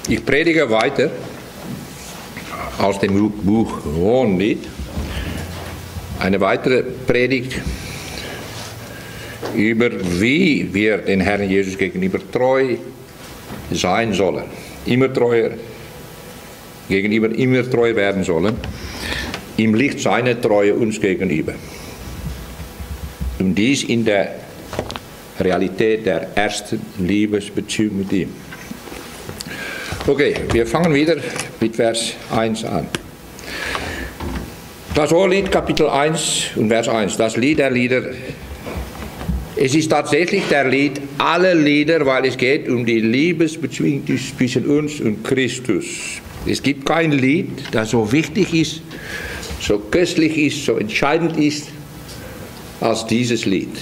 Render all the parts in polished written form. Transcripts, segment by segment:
Ich predige weiter aus dem Buch Hohelied. Eine weitere Predigt über wie wir den Herrn Jesus gegenüber treu sein sollen. Immer treuer, gegenüber immer treu werden sollen, im Licht seiner Treue uns gegenüber. Und dies in der Realität der ersten Liebesbeziehung mit ihm. Okay, wir fangen wieder mit Vers 1 an. Das Hohelied, Kapitel 1 und Vers 1, das Lied der Lieder. Es ist tatsächlich der Lied aller Lieder, weil es geht um die Liebesbeziehung zwischen uns und Christus. Es gibt kein Lied, das so wichtig ist, so köstlich ist, so entscheidend ist, als dieses Lied.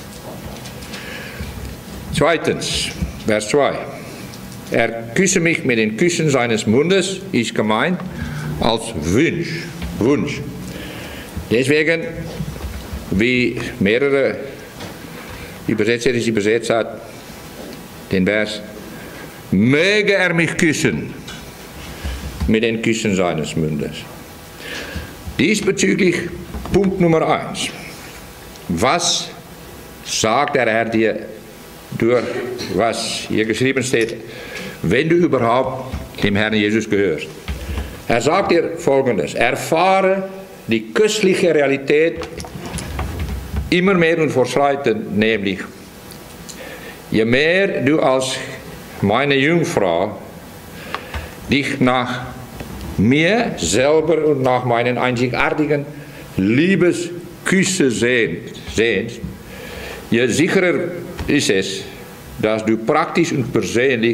Zweitens, Vers 2. Er küsse mich mit den Küssen seines Mundes, ist gemeint als Wunsch. Deswegen, wie mehrere Übersetzer es übersetzt hat, den Vers, möge er mich küssen mit den Küssen seines Mundes. Diesbezüglich Punkt Nummer 1. Was sagt der Herr dir durch was hier geschrieben steht, wenn du überhaupt dem Herrn Jesus gehörst? Er sagt dir Folgendes: Erfahre die köstliche Realität immer mehr und fortschreitend, nämlich je mehr du als meine Jungfrau dich nach mir selber und nach meinen einzigartigen Liebesküssen sehnst, je sicherer ist es, dass du praktisch und persönlich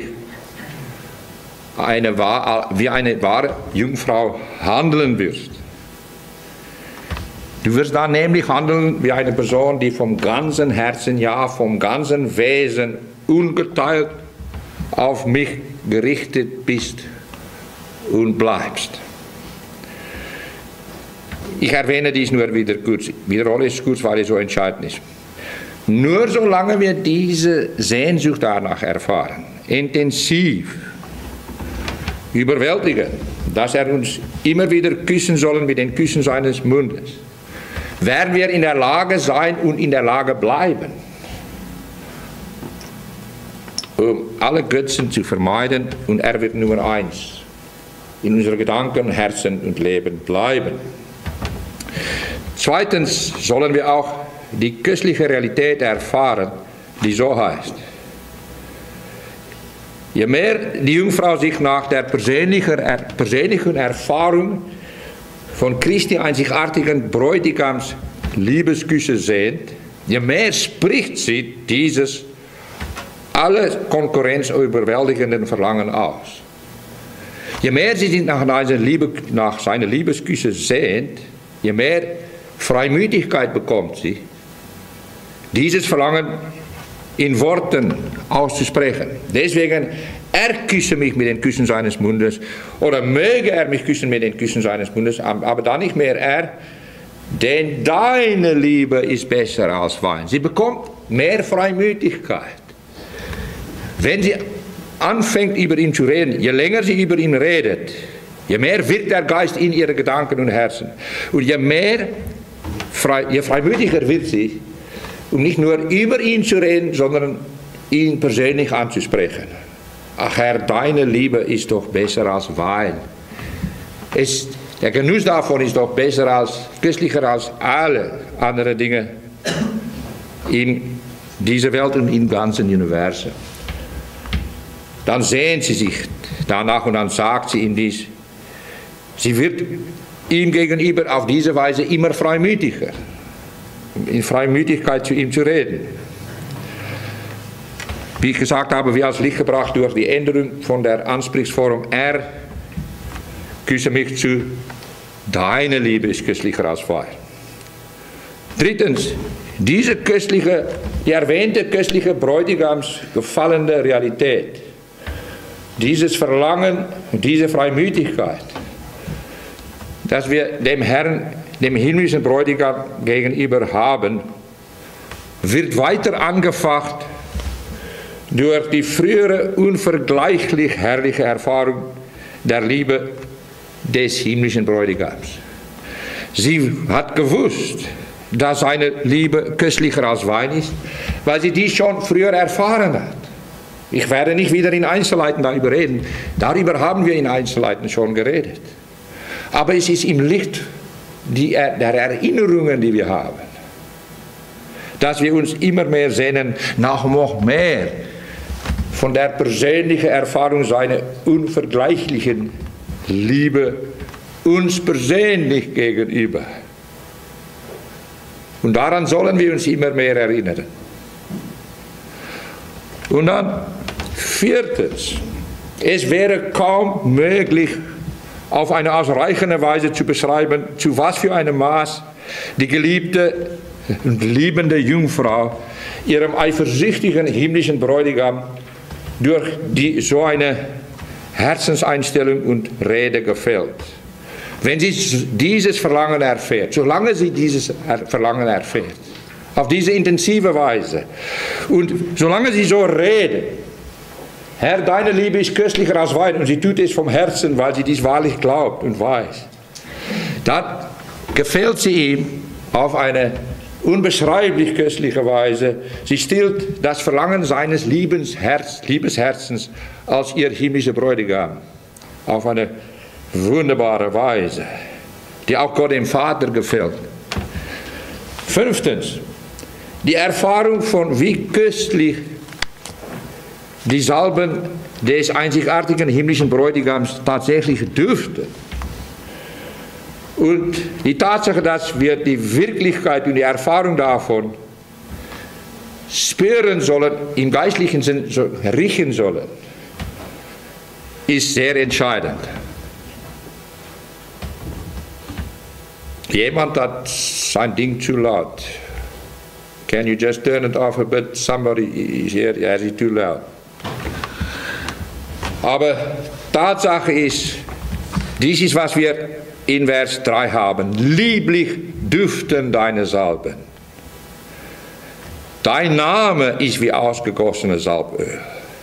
wie eine wahre Jungfrau handeln wirst. Du wirst dann nämlich handeln wie eine Person, die vom ganzen Herzen, ja vom ganzen Wesen ungeteilt auf mich gerichtet bist und bleibst. Ich erwähne dies nur wieder kurz, wiederhole es kurz, weil es so entscheidend ist. Nur solange wir diese Sehnsucht danach erfahren, intensiv, überwältigen, dass er uns immer wieder küssen soll mit den Küssen seines Mundes, werden wir in der Lage sein und in der Lage bleiben, um alle Götzen zu vermeiden, und er wird Nummer 1 in unseren Gedanken, Herzen und Leben bleiben. Zweitens sollen wir auch die köstliche Realität erfahren, die so heißt: Je mehr die Jungfrau sich nach der persönlichen Erfahrung von Christi einzigartigen Bräutigams Liebesküsse sehnt, je mehr spricht sie dieses alle Konkurrenz überwältigenden Verlangen aus. Je mehr sie sich nach seiner Liebesküsse sehnt, je mehr Freimütigkeit bekommt sie, dieses Verlangen in Worten auszusprechen. Deswegen, er küsse mich mit den Küssen seines Mundes, oder möge er mich küssen mit den Küssen seines Mundes, aber dann nicht mehr er, denn deine Liebe ist besser als Wein. Sie bekommt mehr Freimütigkeit. Wenn sie anfängt, über ihn zu reden, je länger sie über ihn redet, je mehr wirkt der Geist in ihre Gedanken und Herzen. Und je freimütiger wird sie, um nicht nur über ihn zu reden, sondern ihn persönlich anzusprechen. Ach Herr, deine Liebe ist doch besser als Wein. Der Genuss davon ist doch köstlicher als alle anderen Dinge in dieser Welt und im ganzen Universum. Dann sehnt sie sich danach und dann sagt sie ihm dies. Sie wird ihm gegenüber auf diese Weise immer freimütiger, in Freimütigkeit zu ihm zu reden. Wie ich gesagt habe, wir als Licht gebracht durch die Änderung von der Ansprechform er, küsse mich zu, deine Liebe ist köstlicher als Wein. Drittens, die erwähnte köstliche Bräutigams gefallene Realität, dieses Verlangen und diese Freimütigkeit, dass wir dem Herrn, dem himmlischen Bräutigam gegenüber haben, wird weiter angefacht durch die frühere unvergleichlich herrliche Erfahrung der Liebe des himmlischen Bräutigams. Sie hat gewusst, dass seine Liebe köstlicher als Wein ist, weil sie dies schon früher erfahren hat. Ich werde nicht wieder in Einzelheiten darüber reden. Darüber haben wir in Einzelheiten schon geredet. Aber es ist im Licht der Erinnerungen, die wir haben, dass wir uns immer mehr sehnen nach noch mehr von der persönlichen Erfahrung seiner unvergleichlichen Liebe uns persönlich gegenüber. Und daran sollen wir uns immer mehr erinnern. Und dann viertens, es wäre kaum möglich, auf eine ausreichende Weise zu beschreiben, zu was für einem Maß die geliebte und liebende Jungfrau ihrem eifersüchtigen himmlischen Bräutigam durch so eine Herzenseinstellung und Rede gefällt. Wenn sie dieses Verlangen erfährt, solange sie dieses Verlangen erfährt, auf diese intensive Weise, und solange sie so redet, Herr, deine Liebe ist köstlicher als Wein, und sie tut es vom Herzen, weil sie dies wahrlich glaubt und weiß, dann gefällt sie ihm auf eine unbeschreiblich köstliche Weise. Sie stillt das Verlangen seines Liebesherzens als ihr himmlischer Bräutigam auf eine wunderbare Weise, die auch Gott dem Vater gefällt. Fünftens, die Erfahrung von wie köstlich die Salben des einzigartigen himmlischen Bräutigams tatsächlich dürften. Und die Tatsache, dass wir die Wirklichkeit und die Erfahrung davon spüren sollen, im geistlichen Sinn riechen sollen, ist sehr entscheidend. Jemand hat sein Ding zu laut. Can you just turn it off a bit? Somebody is here, has it too loud. Aber Tatsache ist, dies ist, was wir in Vers 3 haben. Lieblich duften deine Salben. Dein Name ist wie ausgegossenes Salböl.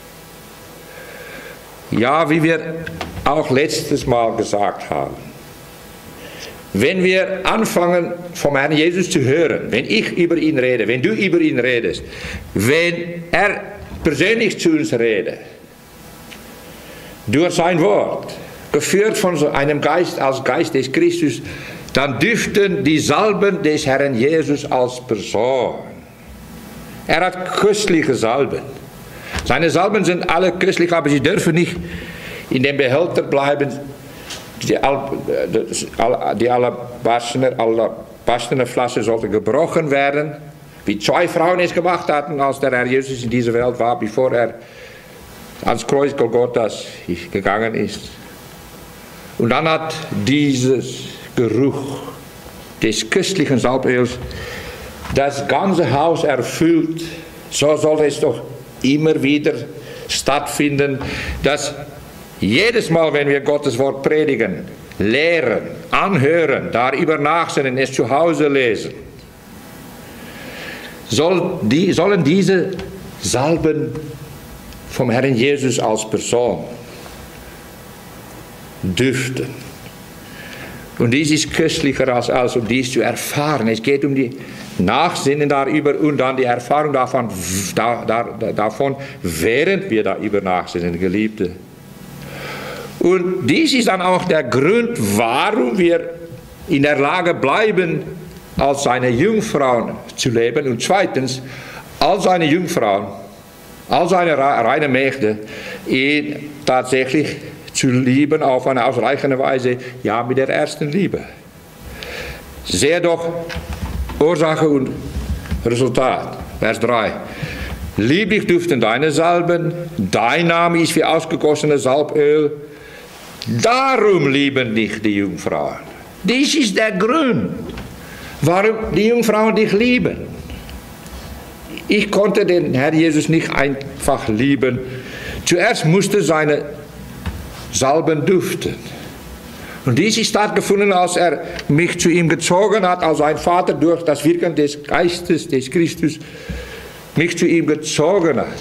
Ja, wie wir auch letztes Mal gesagt haben. Wenn wir anfangen, vom Herrn Jesus zu hören, wenn ich über ihn rede, wenn du über ihn redest, wenn er persönlich zu uns redet, durch sein Wort, geführt von so einem Geist als Geist des Christus, dann duften die Salben des Herrn Jesus als Person. Er hat köstliche Salben. Seine Salben sind alle köstlich, aber sie dürfen nicht in dem Behälter bleiben. Die alabasterne Flasche sollte gebrochen werden, wie 2 Frauen es gemacht hatten, als der Herr Jesus in dieser Welt war, bevor er ans Kreuz Golgothas gegangen ist. Und dann hat dieses Geruch des köstlichen Salböls das ganze Haus erfüllt. So soll es doch immer wieder stattfinden, dass jedes Mal, wenn wir Gottes Wort predigen, lehren, anhören, darüber nachsinnen, es zu Hause lesen, sollen diese Salben vom Herrn Jesus als Person duften. Und dies ist köstlicher als um dies zu erfahren. Es geht um die Nachsinnen darüber und dann die Erfahrung davon, während wir darüber nachsinnen, Geliebte. Und dies ist dann auch der Grund, warum wir in der Lage bleiben, als seine Jungfrauen zu leben. Und zweitens, als seine Jungfrauen, als seine reine Mägde, ihn tatsächlich zu lieben auf eine ausreichende Weise, ja, mit der ersten Liebe. Sehe doch Ursache und Resultat. Vers 3. Lieblich duften deine Salben, dein Name ist wie ausgegossenes Salböl, darum lieben dich die Jungfrauen. Dies ist der Grund, warum die Jungfrauen dich lieben. Ich konnte den Herrn Jesus nicht einfach lieben. Zuerst musste seine Salben duften. Und dies ist stattgefunden, als er mich zu ihm gezogen hat, als ein Vater durch das Wirken des Geistes, des Christus, mich zu ihm gezogen hat.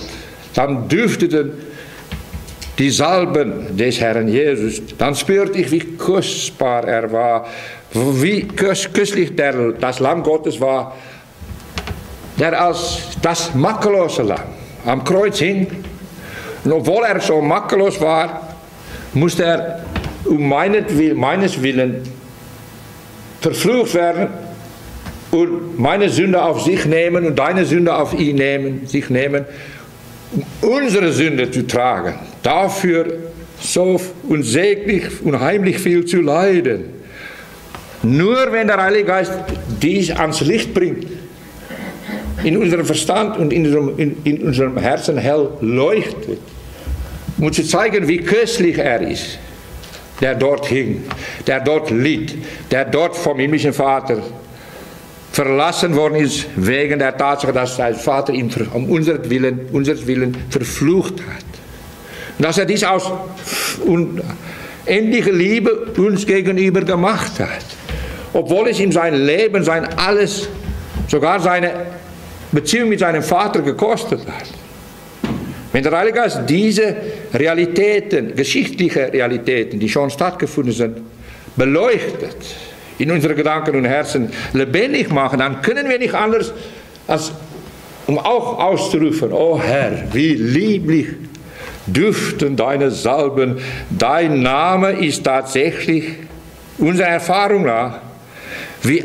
dann düfteten die Salben des Herrn Jesus. Dann spürte ich, wie kostbar er war, wie köstlich das Lamm Gottes war, der als das makellose Lamm am Kreuz hing. Und obwohl er so makellos war, musste er meines Willen verflucht werden und meine Sünde auf sich nehmen und deine Sünde auf sich nehmen, um unsere Sünde zu tragen. Dafür so unsäglich, unheimlich viel zu leiden. Nur wenn der Heilige Geist dies ans Licht bringt, in unserem Verstand und in unserem Herzen hell leuchtet, um zu zeigen, wie köstlich er ist, der dort hing, der dort litt, der dort vom himmlischen Vater verlassen worden ist, wegen der Tatsache, dass sein Vater ihn um unseren Willen verflucht hat. Und dass er dies aus unendlicher Liebe uns gegenüber gemacht hat. Obwohl es ihm sein Leben, sein Alles, sogar seine Beziehung mit seinem Vater gekostet hat. Wenn der Heilige Geist diese Realitäten, geschichtliche Realitäten, die schon stattgefunden sind, beleuchtet, in unsere Gedanken und Herzen lebendig machen, dann können wir nicht anders, als um auch auszurufen, oh Herr, wie lieblich duften deine Salben, dein Name ist tatsächlich, unserer Erfahrung nach, wie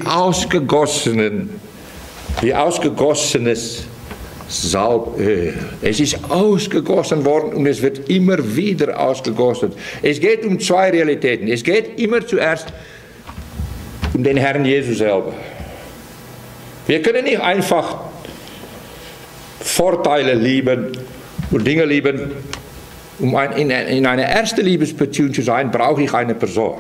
ausgegossenes Salböl. Es ist ausgegossen worden und es wird immer wieder ausgegossen. Es geht um zwei Realitäten. Es geht immer zuerst um den Herrn Jesus selber. Wir können nicht einfach Vorteile lieben und Dinge lieben. Um in einer ersten Liebesbeziehung zu sein, brauche ich eine Person.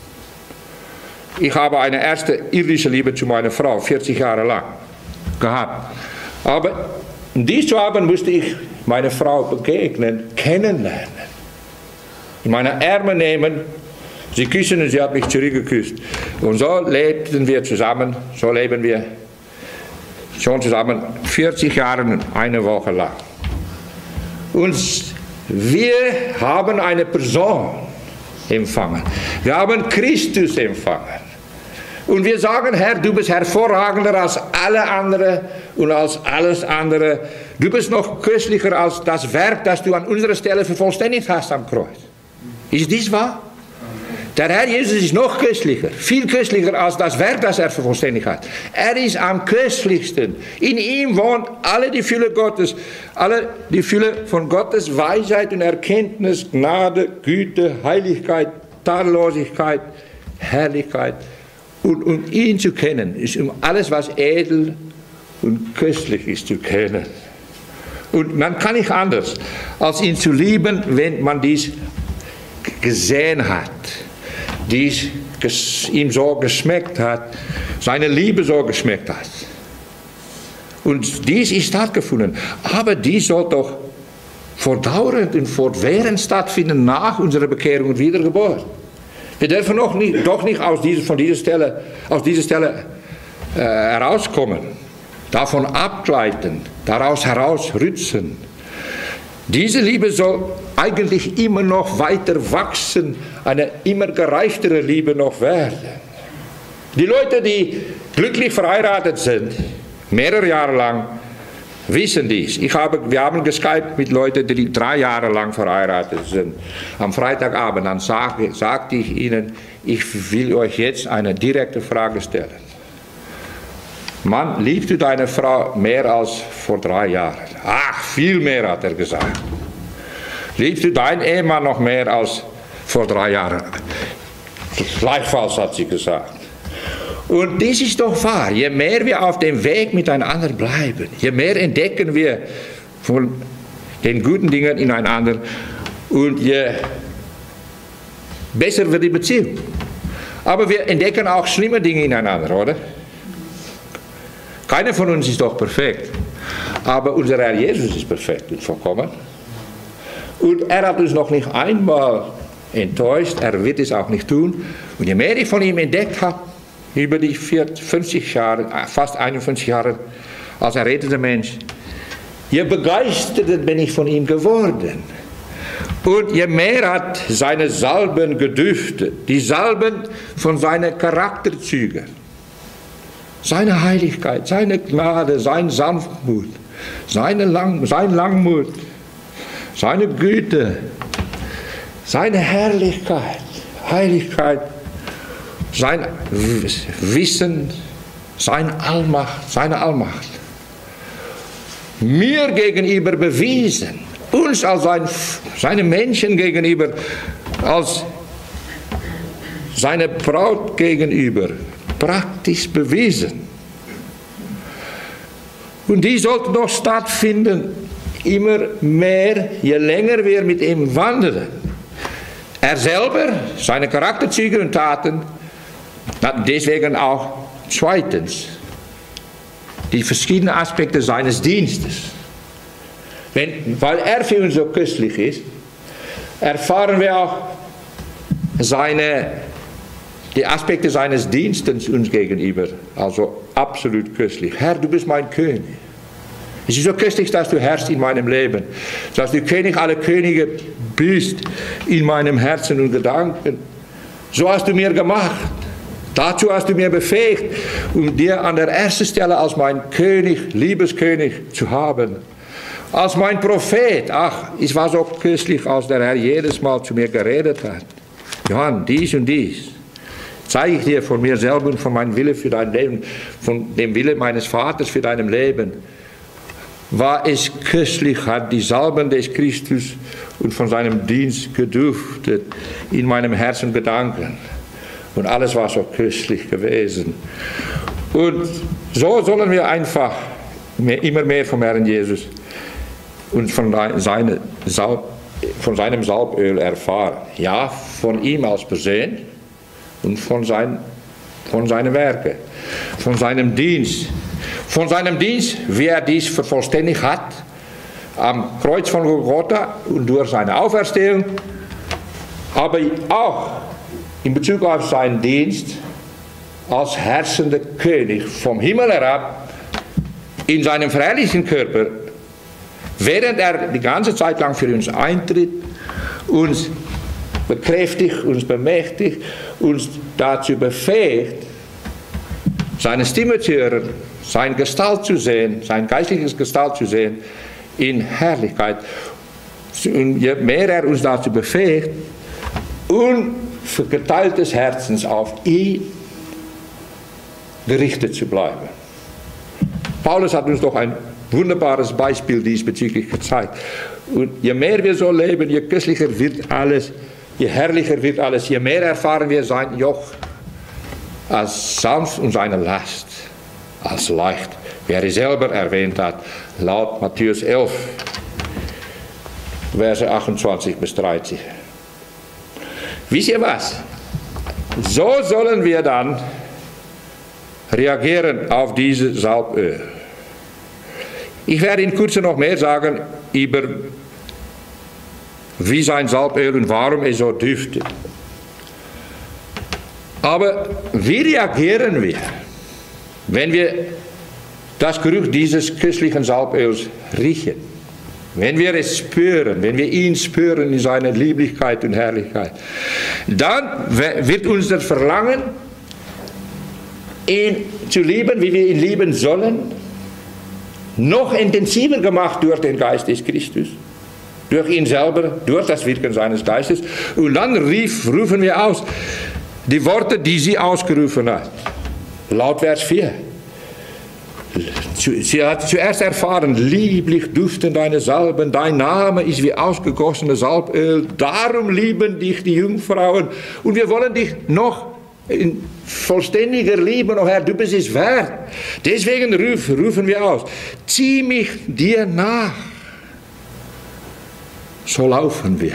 Ich habe eine erste irdische Liebe zu meiner Frau, 40 Jahre lang gehabt. Aber um dies zu haben, musste ich meine Frau begegnen, kennenlernen. In meine Arme nehmen, sie küssen und sie hat mich zurückgeküsst. Und so lebten wir zusammen, so leben wir schon zusammen 40 Jahre und eine Woche lang. Und wir haben eine Person empfangen. Wir haben Christus empfangen. Und wir sagen, Herr, du bist hervorragender als alle anderen und als alles andere. Du bist noch köstlicher als das Werk, das du an unserer Stelle vervollständigt hast am Kreuz. Ist dies wahr? Der Herr Jesus ist noch köstlicher, viel köstlicher als das Werk, das er vervollständigt hat. Er ist am köstlichsten. In ihm wohnt alle die Fülle Gottes, alle die Fülle von Gottes Weisheit und Erkenntnis, Gnade, Güte, Heiligkeit, Tadellosigkeit, Herrlichkeit. Und um ihn zu kennen, ist um alles, was edel und köstlich ist, zu kennen. Und man kann nicht anders, als ihn zu lieben, wenn man dies gesehen hat, dies ihm so geschmeckt hat, seine Liebe so geschmeckt hat. Und dies ist stattgefunden. Aber dies soll doch fortdauernd und fortwährend stattfinden nach unserer Bekehrung und Wiedergeburt. Wir dürfen doch nicht von dieser Stelle herauskommen, davon abgleiten, daraus herausrützen. Diese Liebe soll eigentlich immer noch weiter wachsen, eine immer gereichtere Liebe noch werden. Die Leute, die glücklich verheiratet sind, mehrere Jahre lang, wissen dies. Wir haben geskypt mit Leuten, die 3 Jahre lang verheiratet sind. Am Freitagabend, dann sagte ich ihnen, ich will euch jetzt eine direkte Frage stellen. Mann, liebst du deine Frau mehr als vor 3 Jahren? Ach, viel mehr, hat er gesagt. Liebst du deinen Ehemann noch mehr als vor 3 Jahren? Gleichfalls, hat sie gesagt. Und dies ist doch wahr. Je mehr wir auf dem Weg miteinander bleiben, je mehr entdecken wir von den guten Dingen ineinander und je besser wird die Beziehung. Aber wir entdecken auch schlimme Dinge ineinander, oder? Keiner von uns ist doch perfekt. Aber unser Herr Jesus ist perfekt und vollkommen. Und er hat uns noch nicht einmal enttäuscht, er wird es auch nicht tun. Und je mehr ich von ihm entdeckt habe, über die 50 Jahre, fast 51 Jahre als erretteter Mensch, je begeisterter bin ich von ihm geworden. Und je mehr hat seine Salben gedüftet, die Salben von seinen Charakterzügen, seine Heiligkeit, seine Gnade, sein Sanftmut, sein Langmut, seine Güte, seine Herrlichkeit, Heiligkeit, sein Wissen, seine Allmacht, mir gegenüber bewiesen, uns als seine Menschen gegenüber, als seine Braut gegenüber, praktisch bewiesen. Und die sollte noch stattfinden, immer mehr, je länger wir mit ihm wandeln. Er selber, seine Charakterzüge und Taten, deswegen auch zweitens, die verschiedenen Aspekte seines Dienstes. Weil er für uns so köstlich ist, erfahren wir auch die Aspekte seines Dienstes uns gegenüber, also absolut köstlich. Herr, du bist mein König. Es ist so köstlich, dass du herrschst in meinem Leben, dass du König aller Könige bist in meinem Herzen und Gedanken. So hast du mir gemacht. Dazu hast du mir befähigt, um dir an der ersten Stelle als mein König, Liebeskönig zu haben. Als mein Prophet. Ach, es war so köstlich, als der Herr jedes Mal zu mir geredet hat. Johann, dies und dies zeige ich dir von mir selber und von meinem Wille für dein Leben, von dem Wille meines Vaters für dein Leben. War es köstlich, hat die Salben des Christus und von seinem Dienst geduftet in meinem Herzen und Gedanken. Und alles war so köstlich gewesen. Und so sollen wir einfach immer mehr vom Herrn Jesus und von seinem Salböl erfahren. Ja, von ihm als Person und von seinen Werken, von seinem Dienst. Von seinem Dienst, wie er dies vervollständigt hat, am Kreuz von Golgatha und durch seine Auferstehung, aber auch in Bezug auf seinen Dienst als herrschender König vom Himmel herab in seinem verherrlichten Körper, während er die ganze Zeit lang für uns eintritt, uns bekräftigt, uns bemächtigt, uns dazu befähigt, seine Stimme zu hören, sein Gestalt zu sehen, sein geistliches Gestalt zu sehen, in Herrlichkeit. Und je mehr er uns dazu befähigt, ungeteiltes Herzens auf ihn gerichtet zu bleiben. Paulus hat uns doch ein wunderbares Beispiel diesbezüglich gezeigt. Und je mehr wir so leben, je köstlicher wird alles, je herrlicher wird alles, je mehr erfahren wir sein Joch als sanft und seine Last als leicht, wie er selber erwähnt hat, laut Matthäus 11, Verse 28 bis 30. Wisst ihr was? So sollen wir dann reagieren auf diese Salböl. Ich werde in Kürze noch mehr sagen über wie sein Salböl und warum es so duftet. Aber wie reagieren wir, wenn wir das Geruch dieses köstlichen Salböls riechen? Wenn wir es spüren, wenn wir ihn spüren in seiner Lieblichkeit und Herrlichkeit, dann wird unser Verlangen, ihn zu lieben, wie wir ihn lieben sollen, noch intensiver gemacht durch den Geist des Christus, durch ihn selber, durch das Wirken seines Geistes. Und dann rufen wir aus die Worte, die sie ausgerufen hat. Laut Vers 4. Sie hat zuerst erfahren, lieblich duften deine Salben, dein Name ist wie ausgegossene Salböl, darum lieben dich die Jungfrauen und wir wollen dich noch in vollständiger Liebe, oh Herr, du bist es wert. Deswegen rufen wir aus, zieh mich dir nach. So laufen wir.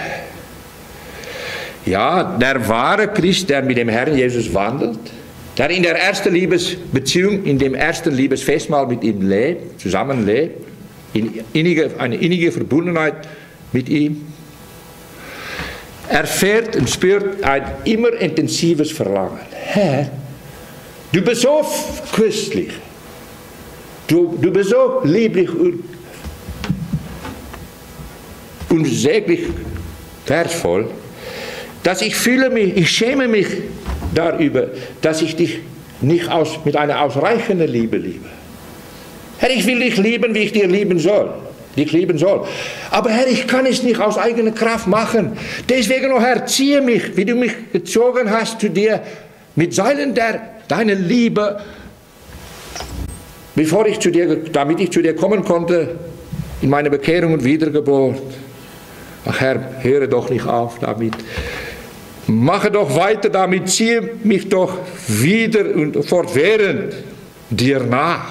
Ja, der wahre Christ, der mit dem Herrn Jesus wandelt, der in der ersten Liebesbeziehung, in dem ersten Liebesfestmahl mit ihm lebt, zusammenlebt, eine innige Verbundenheit mit ihm, erfährt und spürt ein immer intensives Verlangen. Herr, du bist so köstlich, du bist so lieblich unsäglich wertvoll, dass ich schäme mich darüber, dass ich dich nicht mit einer ausreichenden Liebe liebe. Herr, ich will dich lieben, wie ich dich lieben soll. Aber Herr, ich kann es nicht aus eigener Kraft machen. Deswegen, oh Herr, ziehe mich, wie du mich gezogen hast zu dir, mit Seilen deiner Liebe, damit ich zu dir kommen konnte, in meine Bekehrung und Wiedergeburt. Ach Herr, höre doch nicht auf damit. Mache doch weiter damit, ziehe mich doch wieder und fortwährend dir nach.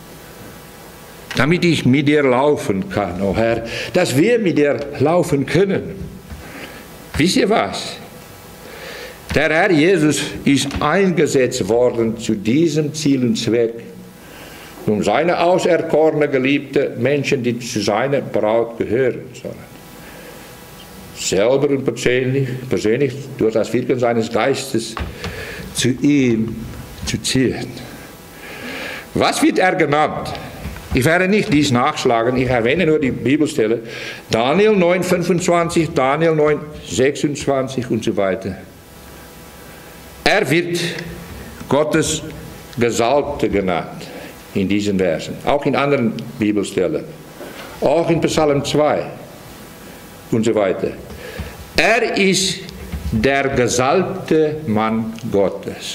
Damit ich mit dir laufen kann, oh Herr, dass wir mit dir laufen können. Wisst ihr was? Der Herr Jesus ist eingesetzt worden zu diesem Ziel und Zweck, um seine auserkorene, geliebte Menschen, die zu seiner Braut gehören sollen, selber und persönlich durch das Wirken seines Geistes zu ihm zu ziehen. Was wird er genannt? Ich werde nicht dies nachschlagen, ich erwähne nur die Bibelstelle. Daniel 9,25, Daniel 9,26 und so weiter. Er wird Gottes Gesalbte genannt in diesen Versen, auch in anderen Bibelstellen, auch in Psalm 2 und so weiter. Er ist der gesalbte Mann Gottes.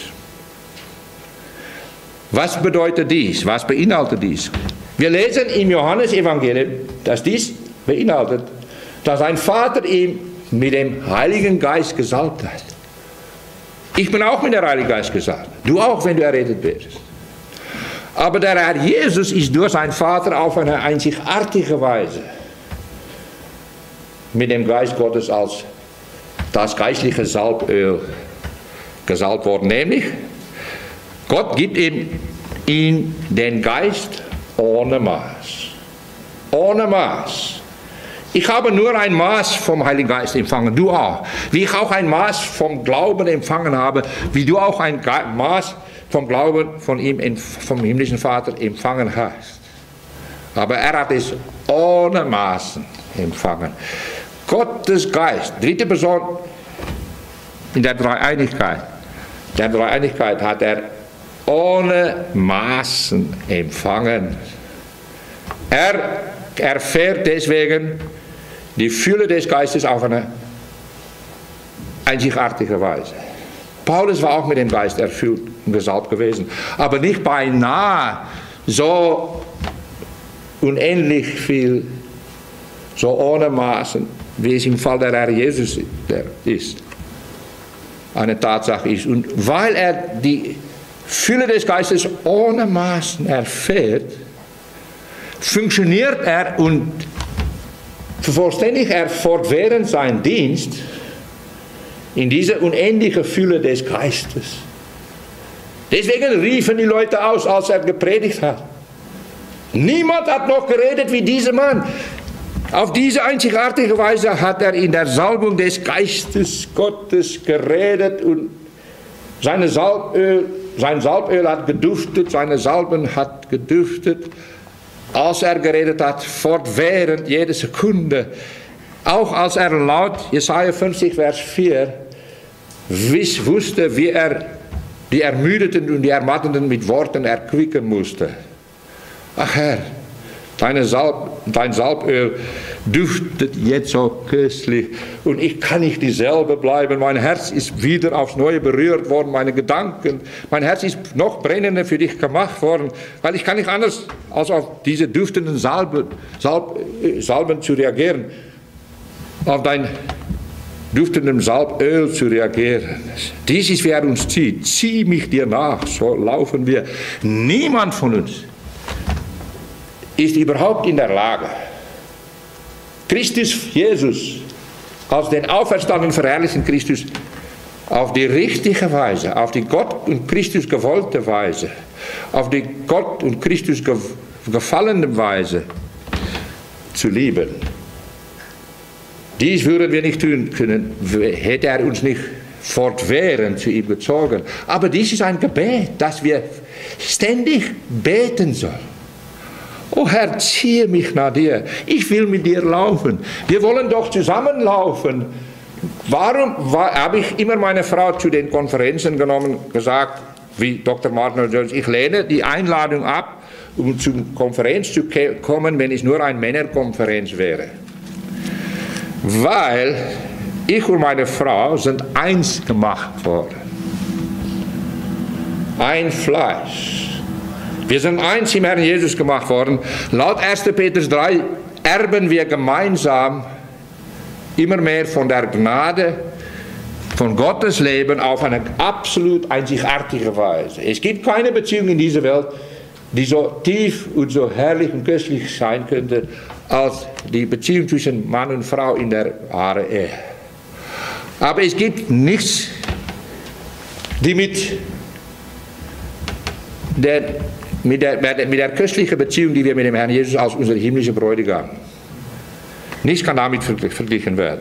Was bedeutet dies? Was beinhaltet dies? Wir lesen im Johannesevangelium, dass dies beinhaltet, dass ein Vater ihn mit dem Heiligen Geist gesalbt hat. Ich bin auch mit dem Heiligen Geist gesalbt. Du auch, wenn du errettet wirst. Aber der Herr Jesus ist durch seinen Vater auf eine einzigartige Weise mit dem Geist Gottes als das geistliche Salböl gesalbt worden. Nämlich, Gott gibt ihm den Geist ohne Maß. Ohne Maß. Ich habe nur ein Maß vom Heiligen Geist empfangen, du auch. Wie ich auch ein Maß vom Glauben empfangen habe, wie du auch ein Maß vom Glauben von ihm, vom himmlischen Vater empfangen hast. Aber er hat es ohne Maßen empfangen. Gottes Geist, dritte Person in der Dreieinigkeit. Der Dreieinigkeit hat er ohne Maßen empfangen. Er erfährt deswegen die Fülle des Geistes auf eine einzigartige Weise. Paulus war auch mit dem Geist erfüllt und gesalbt gewesen, aber nicht beinahe so unendlich viel, so ohne Maßen, wie es im Fall der Herr Jesus ist, eine Tatsache ist. Und weil er die Fülle des Geistes ohne Maßen erfährt, funktioniert er und vervollständigt er fortwährend seinen Dienst in dieser unendlichen Fülle des Geistes. Deswegen riefen die Leute aus, als er gepredigt hat. Niemand hat noch geredet wie dieser Mann. Auf diese einzigartige Weise hat er in der Salbung des Geistes Gottes geredet und sein Salböl hat geduftet, seine Salben hat geduftet, als er geredet hat, fortwährend, jede Sekunde. Auch als er laut, Jesaja 50, Vers 4, wusste, wie er die Ermüdeten und die Ermattenden mit Worten erquicken musste. Ach Herr, dein Salböl duftet jetzt so köstlich und ich kann nicht dieselbe bleiben. Mein Herz ist wieder aufs Neue berührt worden, meine Gedanken. Mein Herz ist noch brennender für dich gemacht worden, weil ich kann nicht anders, als auf diese duftenden Salben zu reagieren, auf dein duftenden Salböl zu reagieren. Dies ist, wie er uns zieht. Zieh mich dir nach, so laufen wir. Niemand von uns ist überhaupt in der Lage, Christus Jesus als den auferstandenen, verherrlichten Christus auf die richtige Weise, auf die Gott und Christus gewollte Weise, auf die Gott und Christus gefallene Weise zu lieben. Dies würden wir nicht tun können, hätte er uns nicht fortwährend zu ihm gezogen. Aber dies ist ein Gebet, das wir ständig beten sollen. Oh Herr, ziehe mich nach dir. Ich will mit dir laufen. Wir wollen doch zusammenlaufen. Warum habe ich immer meine Frau zu den Konferenzen genommen, gesagt, wie Dr. Martin Jones, ich lehne die Einladung ab, um zur Konferenz zu kommen, wenn es nur eine Männerkonferenz wäre. Weil ich und meine Frau sind eins gemacht worden. Ein Fleisch. Wir sind eins im Herrn Jesus gemacht worden. Laut 1. Petrus 3 erben wir gemeinsam immer mehr von der Gnade, von Gottes Leben auf eine absolut einzigartige Weise. Es gibt keine Beziehung in dieser Welt, die so tief und so herrlich und köstlich sein könnte, als die Beziehung zwischen Mann und Frau in der wahren Ehe. Aber es gibt nichts, die mit der köstlichen Beziehung, die wir mit dem Herrn Jesus als unser himmlischer Bräutigam, nichts kann damit verglichen werden.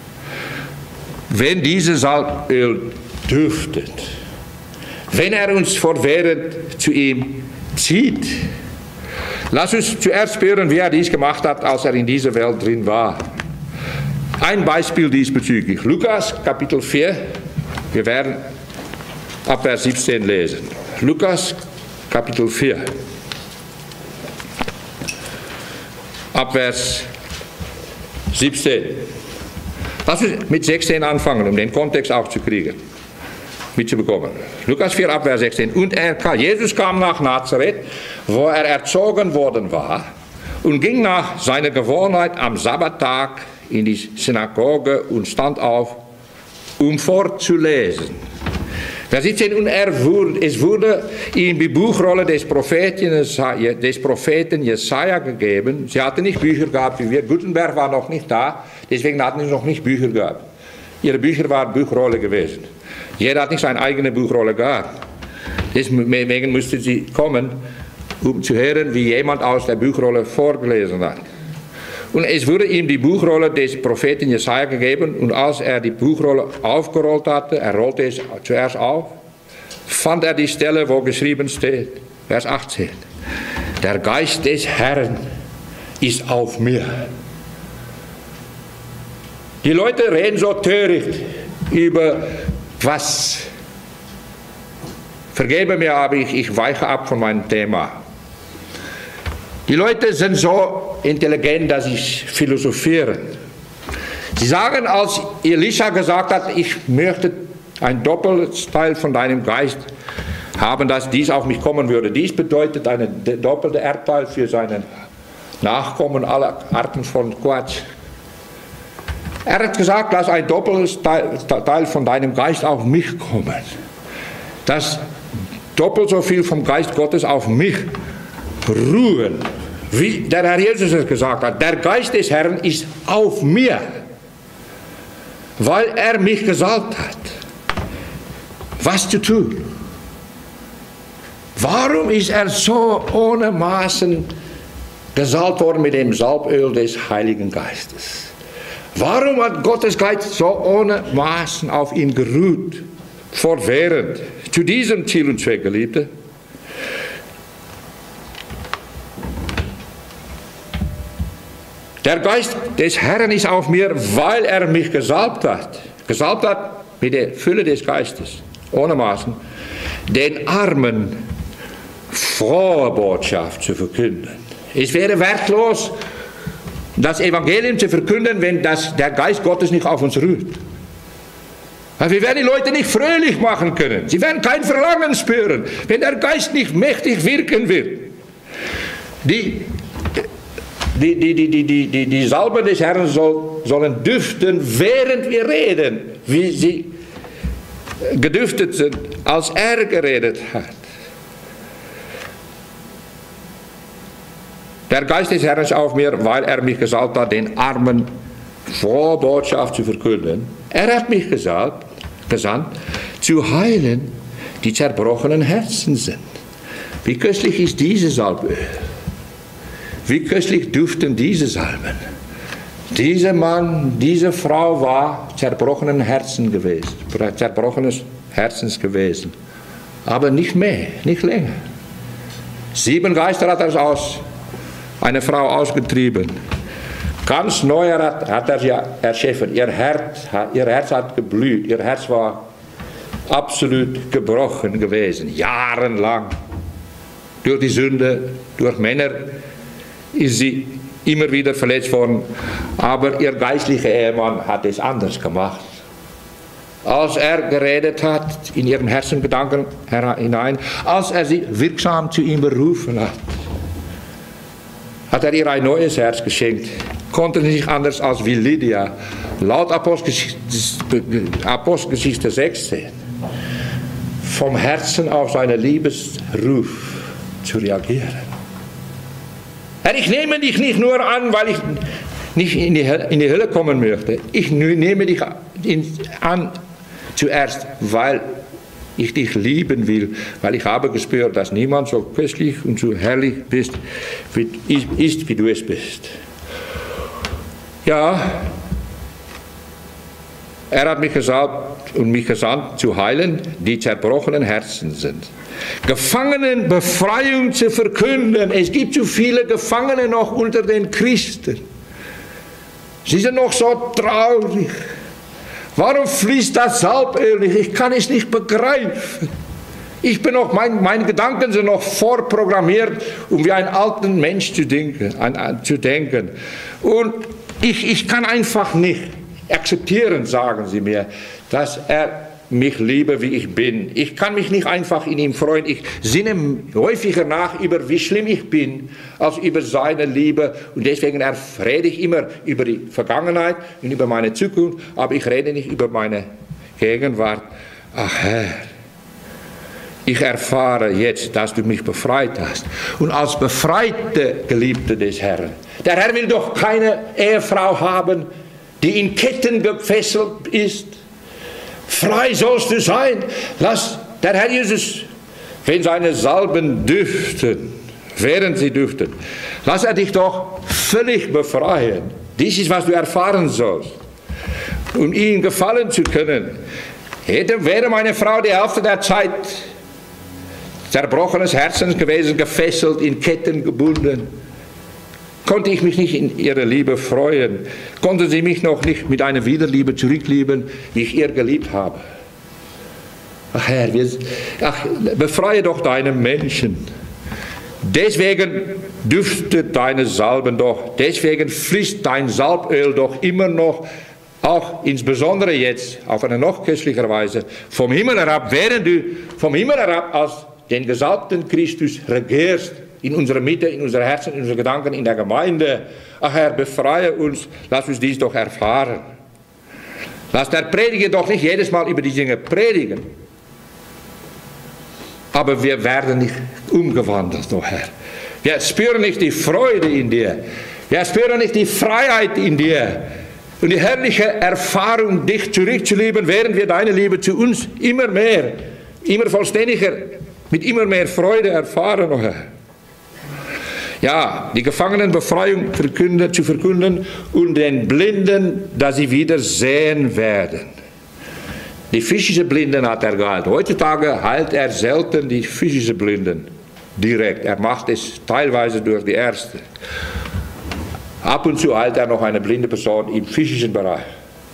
Wenn dieses Salböl duftet, wenn er uns fortwährend zu ihm zieht, lass uns zuerst hören, wie er dies gemacht hat, als er in dieser Welt drin war. Ein Beispiel diesbezüglich. Lukas Kapitel 4, wir werden ab Vers 17 lesen. Lukas Kapitel 4, ab Vers 17. Lass uns mit 16 anfangen, um den Kontext auch zu kriegen, mitzubekommen. Lukas 4, ab Vers 16. Und Jesus kam nach Nazareth, wo er erzogen worden war, und ging nach seiner Gewohnheit am Sabbattag in die Synagoge und stand auf, um vorzulesen. Vers 17, und es wurde ihm die Buchrolle des Propheten Jesaja gegeben. Sie hatten nicht Bücher gehabt wie wir. Gutenberg war noch nicht da, deswegen hatten sie noch nicht Bücher gehabt. Ihre Bücher waren Buchrolle gewesen. Jeder hat nicht seine eigene Buchrolle gehabt. Deswegen mussten sie kommen, um zu hören, wie jemand aus der Buchrolle vorgelesen hat. Und es wurde ihm die Buchrolle des Propheten Jesaja gegeben, und als er die Buchrolle aufgerollt hatte, er rollte es zuerst auf, fand er die Stelle, wo geschrieben steht, Vers 18, der Geist des Herrn ist auf mir. Die Leute reden so töricht über was. Vergebe mir, aber ich weiche ab von meinem Thema. Die Leute sind so intelligent, dass sie philosophieren. Sie sagen, als Elisha gesagt hat, ich möchte ein doppeltes Teil von deinem Geist haben, dass dies auf mich kommen würde. Dies bedeutet eine doppelte Erbteil für seine Nachkommen, alle Arten von Quatsch. Er hat gesagt, lass ein doppeltes Teil von deinem Geist auf mich kommen. Dass doppelt so viel vom Geist Gottes auf mich ruhen, wie der Herr Jesus es gesagt hat. Der Geist des Herrn ist auf mir, weil er mich gesalbt hat, was zu tun. Warum ist er so ohne Maßen gesalbt worden mit dem Salböl des Heiligen Geistes? Warum hat Gottes Geist so ohne Maßen auf ihn geruht, fortwährend? Zu diesem Ziel und Zweck, Geliebte. Der Geist des Herrn ist auf mir, weil er mich gesalbt hat. Gesalbt hat mit der Fülle des Geistes, ohne Maßen, den Armen frohe Botschaft zu verkünden. Es wäre wertlos, das Evangelium zu verkünden, wenn der Geist Gottes nicht auf uns ruht. Wir werden die Leute nicht fröhlich machen können. Sie werden kein Verlangen spüren, wenn der Geist nicht mächtig wirken wird. Die Salben des Herrn sollen duften, während wir reden, wie sie geduftet sind, als er geredet hat. Der Geist des Herrn ist auf mir, weil er mich gesalbt hat, den Armen frohe Botschaft zu verkünden. Er hat mich gesandt, zu heilen, die zerbrochenen Herzen sind. Wie köstlich ist dieses Salböl? Wie köstlich duften diese Salben? Dieser Mann, diese Frau war zerbrochenen Herzens gewesen. Aber nicht mehr, nicht länger. 7 Geister hat er eine Frau ausgetrieben. Ganz neu hat er sie erschaffen. Ihr Herz hat geblüht. Ihr Herz war absolut gebrochen gewesen. Jahrelang. Durch die Sünde, durch Männer ist sie immer wieder verletzt worden. Aber ihr geistlicher Ehemann hat es anders gemacht. Als er geredet hat, in ihren Herzengedanken hinein, als er sie wirksam zu ihm berufen hat, hat er ihr ein neues Herz geschenkt. Konnte nicht anders als wie Lydia, laut Apostelgeschichte 16, vom Herzen auf seinen Liebesruf zu reagieren. Herr, ich nehme dich nicht nur an, weil ich nicht in die Hölle kommen möchte. Ich nehme dich an zuerst, weil ich dich lieben will, weil ich habe gespürt, dass niemand so köstlich und so herrlich ist, wie du es bist. Ja, er hat mich gesalbt und mich gesandt zu heilen, die zerbrochenen Herzen sind. Gefangenen Befreiung zu verkünden. Es gibt so viele Gefangene noch unter den Christen. Sie sind noch so traurig. Warum fließt das Salböl nicht? Ich kann es nicht begreifen. Ich bin noch, meine Gedanken sind noch vorprogrammiert, um wie ein alter Mensch zu denken. Und ich kann einfach nicht akzeptieren, sagen sie mir, dass er mich liebe, wie ich bin. Ich kann mich nicht einfach in ihm freuen. Ich sinne häufiger nach über, wie schlimm ich bin, als über seine Liebe. Und deswegen rede ich immer über die Vergangenheit und über meine Zukunft, aber ich rede nicht über meine Gegenwart. Ach Herr, ich erfahre jetzt, dass du mich befreit hast. Und als befreite Geliebte des Herrn. Der Herr will doch keine Ehefrau haben, die in Ketten gefesselt ist. Frei sollst du sein. Lass der Herr Jesus, wenn seine Salben duften, während sie duften, lass er dich doch völlig befreien. Dies ist, was du erfahren sollst. Um ihm gefallen zu können, wäre meine Frau die Hälfte der Zeit zerbrochenes Herzens gewesen, gefesselt, in Ketten gebunden. Konnte ich mich nicht in ihrer Liebe freuen? Konnte sie mich noch nicht mit einer Wiederliebe zurücklieben, wie ich ihr geliebt habe? Ach Herr, befreie doch deine Menschen. Deswegen duftet deine Salben doch, deswegen fließt dein Salböl doch immer noch, auch insbesondere jetzt, auf eine noch köstlichere Weise, vom Himmel herab, während du vom Himmel herab als den gesalbten Christus regierst, in unserer Mitte, in unser Herzen, in unsere Gedanken, in der Gemeinde. Ach Herr, befreie uns, lass uns dies doch erfahren. Lass der Prediger doch nicht jedes Mal über die Dinge predigen. Aber wir werden nicht umgewandelt, oh Herr. Wir spüren nicht die Freude in dir. Wir spüren nicht die Freiheit in dir. Und die herrliche Erfahrung, dich zurückzulieben, während wir deine Liebe zu uns immer mehr, immer vollständiger, mit immer mehr Freude erfahren, oh Herr. Ja, die Gefangenenbefreiung zu verkünden und den Blinden, dass sie wieder sehen werden. Die physische Blinden hat er geheilt. Heutzutage heilt er selten die physische Blinden direkt. Er macht es teilweise durch die Ärzte. Ab und zu heilt er noch eine blinde Person im physischen Bereich.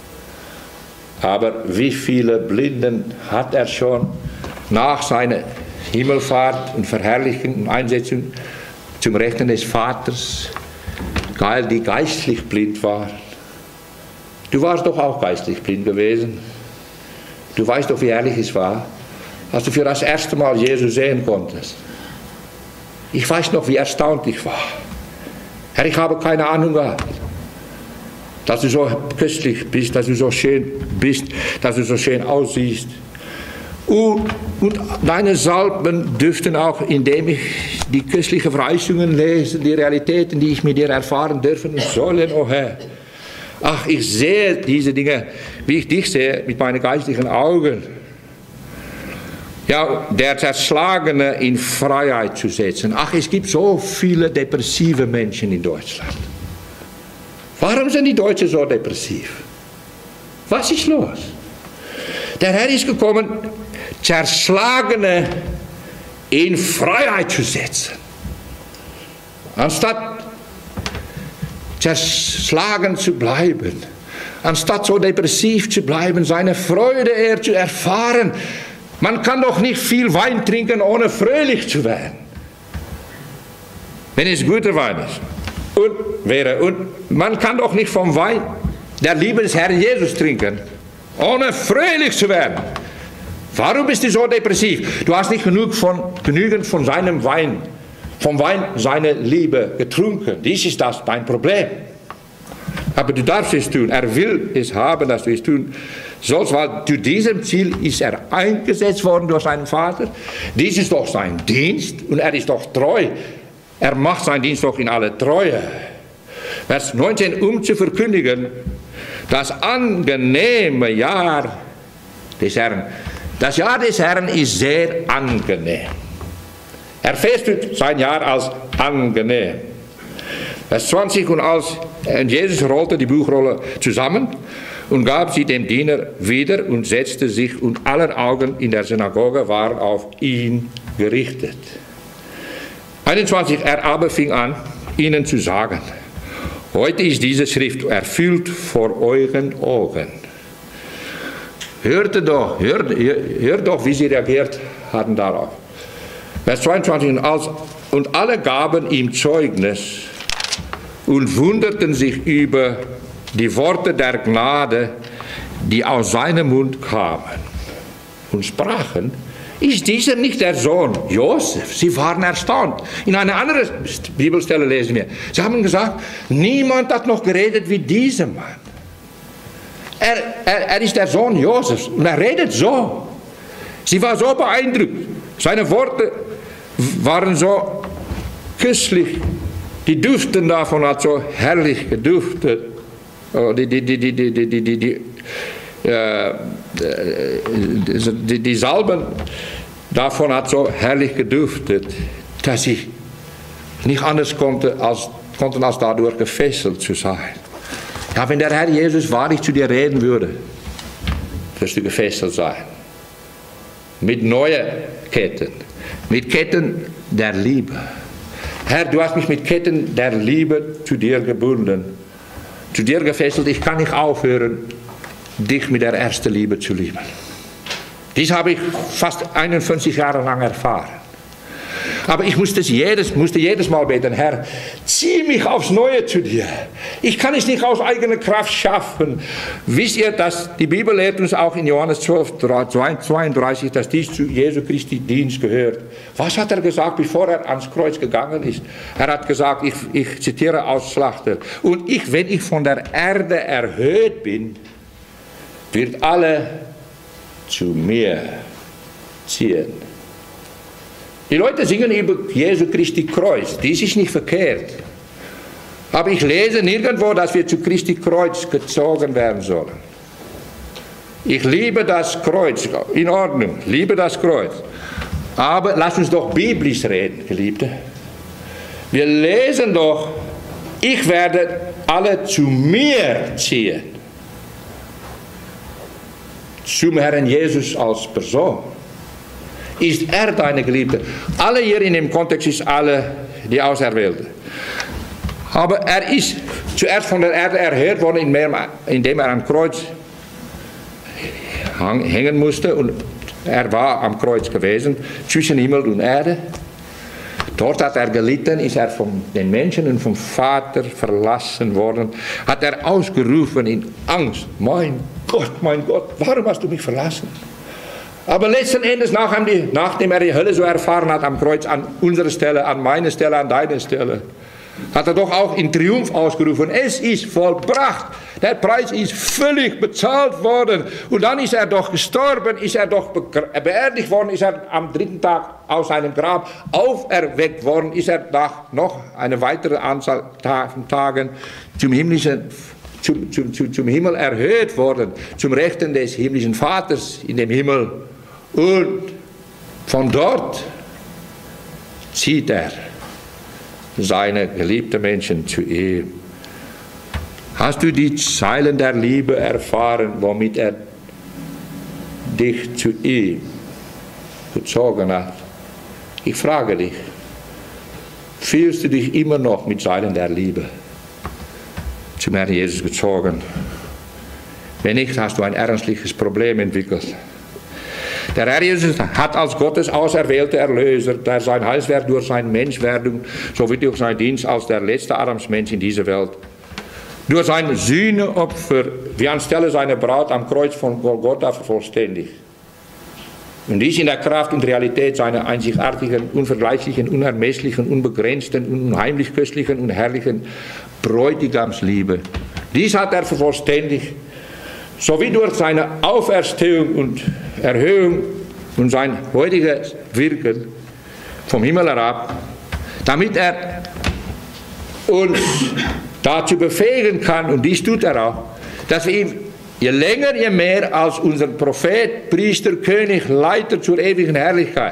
Aber wie viele Blinden hat er schon nach seiner Himmelfahrt und Verherrlichung und Einsetzung zum Rechten des Vaters, die geistlich blind waren? Du warst doch auch geistlich blind gewesen. Du weißt doch, wie herrlich es war, als du für das erste Mal Jesus sehen konntest. Ich weiß noch, wie erstaunt ich war. Herr, ich habe keine Ahnung gehabt, dass du so köstlich bist, dass du so schön bist, dass du so schön aussiehst. Und deine Salben dürften auch, indem ich die köstlichen Verheißungen lese, die Realitäten, die ich mit dir erfahren dürfen und sollen, oh Herr. Ach, ich sehe diese Dinge, wie ich dich sehe, mit meinen geistlichen Augen. Ja, der Zerschlagene in Freiheit zu setzen. Ach, es gibt so viele depressive Menschen in Deutschland. Warum sind die Deutschen so depressiv? Was ist los? Der Herr ist gekommen, Zerschlagene in Freiheit zu setzen. Anstatt zerschlagen zu bleiben, anstatt so depressiv zu bleiben, seine Freude eher zu erfahren. Man kann doch nicht viel Wein trinken, ohne fröhlich zu werden. Wenn es guter Wein ist. Und man kann doch nicht vom Wein der Liebe des Herrn Jesus trinken, ohne fröhlich zu werden. Warum bist du so depressiv? Du hast nicht genügend von seinem Wein, vom Wein seiner Liebe getrunken. Dies ist dein Problem. Aber du darfst es tun. Er will es haben, dass du es tun sollst, weil zu diesem Ziel ist er eingesetzt worden durch seinen Vater. Dies ist doch sein Dienst und er ist doch treu. Er macht seinen Dienst doch in aller Treue. Vers 19, um zu verkündigen, das angenehme Jahr des Herrn. Das Jahr des Herrn ist sehr angenehm. Er festigt sein Jahr als angenehm. Vers 20, und Jesus rollte die Buchrolle zusammen und gab sie dem Diener wieder und setzte sich, und aller Augen in der Synagoge waren auf ihn gerichtet. 21, er aber fing an, ihnen zu sagen, heute ist diese Schrift erfüllt vor euren Augen. Hört doch, wie sie reagiert hatten darauf. Vers 22, und alle gaben ihm Zeugnis und wunderten sich über die Worte der Gnade, die aus seinem Mund kamen, und sprachen, ist dieser nicht der Sohn Josef? Sie waren erstaunt. In einer anderen Bibelstelle lesen wir, sie haben gesagt, niemand hat noch geredet wie dieser Mann. Er ist der Sohn Josefs und er redet so. Sie war so beeindruckt. Seine Worte waren so köstlich. Die Düften davon hat so herrlich geduftet. Die Salben davon hat so herrlich geduftet, dass sie nicht anders konnten als dadurch gefesselt zu sein. Ja, wenn der Herr Jesus wahrlich zu dir reden würde, wirst du gefesselt sein. Mit neuen Ketten, mit Ketten der Liebe. Herr, du hast mich mit Ketten der Liebe zu dir gebunden, zu dir gefesselt. Ich kann nicht aufhören, dich mit der ersten Liebe zu lieben. Dies habe ich fast 51 Jahre lang erfahren. Aber ich musste jedes Mal beten, Herr, zieh mich aufs Neue zu dir. Ich kann es nicht aus eigener Kraft schaffen. Wisst ihr, dass die Bibel lehrt uns auch in Johannes 12, 32, dass dies zu Jesu Christi Dienst gehört. Was hat er gesagt, bevor er ans Kreuz gegangen ist? Er hat gesagt, ich zitiere aus Schlachter, und wenn ich von der Erde erhöht bin, wird alle zu mir ziehen. Die Leute singen über Jesu Christi Kreuz. Dies ist nicht verkehrt. Aber ich lese nirgendwo, dass wir zu Christi Kreuz gezogen werden sollen. Ich liebe das Kreuz. In Ordnung, liebe das Kreuz. Aber lasst uns doch biblisch reden, Geliebte. Wir lesen doch, ich werde alle zu mir ziehen. Zum Herrn Jesus als Person. Ist er deine Geliebte? Alle hier in dem Kontext ist alle die Auserwählte. Aber er ist zuerst von der Erde erhöht worden, indem er am Kreuz hängen musste. Und er war am Kreuz gewesen, zwischen Himmel und Erde. Dort hat er gelitten, ist er von den Menschen und vom Vater verlassen worden. Hat er ausgerufen in Angst, mein Gott, warum hast du mich verlassen? Aber letzten Endes, nachdem er die Hölle so erfahren hat am Kreuz, an unserer Stelle, an meiner Stelle, an deiner Stelle, hat er doch auch in Triumph ausgerufen, es ist vollbracht, der Preis ist völlig bezahlt worden. Und dann ist er doch gestorben, ist er doch beerdigt worden, ist er am 3. Tag aus seinem Grab auferweckt worden, ist er nach noch eine weitere Anzahl Tagen zum Himmel erhöht worden, zum Rechten des himmlischen Vaters in dem Himmel. Und von dort zieht er seine geliebten Menschen zu ihm. Hast du die Zeilen der Liebe erfahren, womit er dich zu ihm gezogen hat? Ich frage dich, fühlst du dich immer noch mit Zeilen der Liebe? zum Herrn Jesus gezogen. Wenn nicht, hast du ein ernstliches Problem entwickelt. Der Herr Jesus hat als Gottes auserwählter Erlöser, der sein Heilswerk durch seine Menschwerdung sowie durch seinen Dienst als der letzte Adamsmensch in dieser Welt, durch sein Sühneopfer, wie anstelle seiner Braut am Kreuz von Golgatha vervollständigt. Und dies in der Kraft und Realität seiner einzigartigen, unvergleichlichen, unermesslichen, unbegrenzten, unheimlich köstlichen und herrlichen Bräutigamsliebe. Dies hat er vervollständigt, sowie durch seine Auferstehung und Erhöhung und sein heutiges Wirken vom Himmel herab, damit er uns dazu befähigen kann, und dies tut er auch, dass wir ihm je länger, je mehr als unser Prophet, Priester, König, Leiter zur ewigen Herrlichkeit,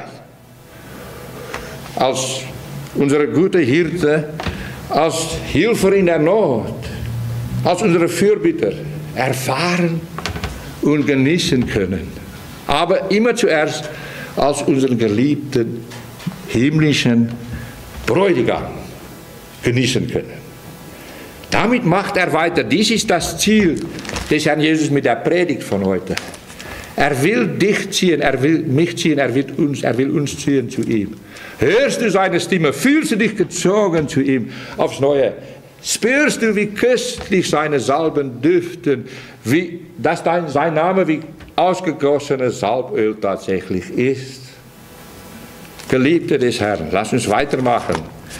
als unsere gute Hirte, als Hilfer in der Not, als unsere Fürbitter erfahren und genießen können. Aber immer zuerst als unseren geliebten himmlischen Bräutigam genießen können. Damit macht er weiter. Dies ist das Ziel des Herrn Jesus mit der Predigt von heute. Er will dich ziehen, er will mich ziehen, er will uns ziehen zu ihm. Hörst du seine Stimme, fühlst du dich gezogen zu ihm aufs Neue? Spürst du, wie köstlich seine Salben duften, dass sein Name wie ausgegossenes Salböl tatsächlich ist? Geliebte des Herrn, lass uns weitermachen.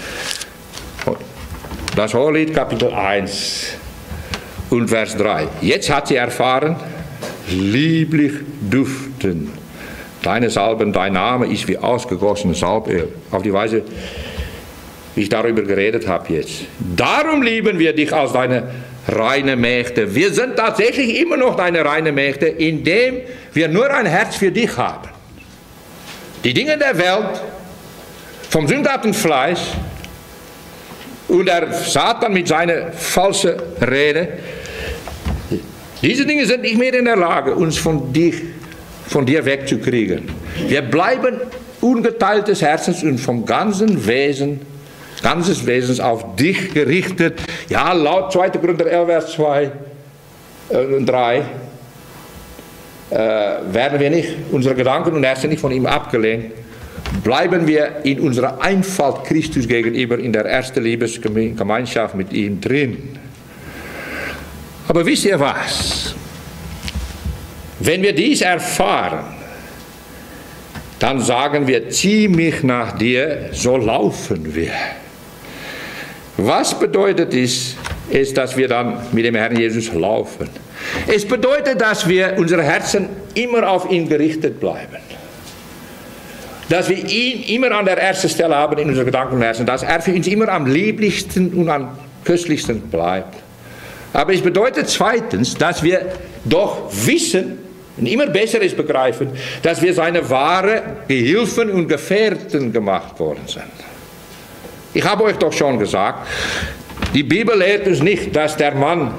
Das Hohelied Kapitel 1 und Vers 3. Jetzt hat sie erfahren, lieblich duften. Deine Salben, dein Name ist wie ausgegossenes Salböl. Auf die Weise, wie ich darüber geredet habe jetzt. Darum lieben wir dich als deine reine Mägde. Wir sind tatsächlich immer noch deine reine Mägde, indem wir nur ein Herz für dich haben. Die Dinge der Welt, vom sündhaften Fleisch und der Satan mit seiner falschen Rede, diese Dinge sind nicht mehr in der Lage, uns von dir wegzukriegen. Wir bleiben ungeteiltes Herzens und vom ganzen Wesens auf dich gerichtet. Ja, laut 2. Korinther 11, Vers 2 und 3 werden wir nicht, unsere Gedanken und Herzen nicht von ihm abgelenkt, bleiben wir in unserer Einfalt Christus gegenüber in der ersten Liebesgemeinschaft mit ihm drin. Aber wisst ihr was? Wenn wir dies erfahren, dann sagen wir, zieh mich nach dir, so laufen wir. Was bedeutet es, dass wir dann mit dem Herrn Jesus laufen? Es bedeutet, dass wir unsere Herzen immer auf ihn gerichtet bleiben. Dass wir ihn immer an der ersten Stelle haben in unseren Gedanken und Herzen, dass er für uns immer am lieblichsten und am köstlichsten bleibt. Aber es bedeutet zweitens, dass wir doch wissen und immer besser es begreifen, dass wir seine wahre Gehilfen und Gefährten gemacht worden sind. Ich habe euch doch schon gesagt, die Bibel lehrt uns nicht, dass der Mann,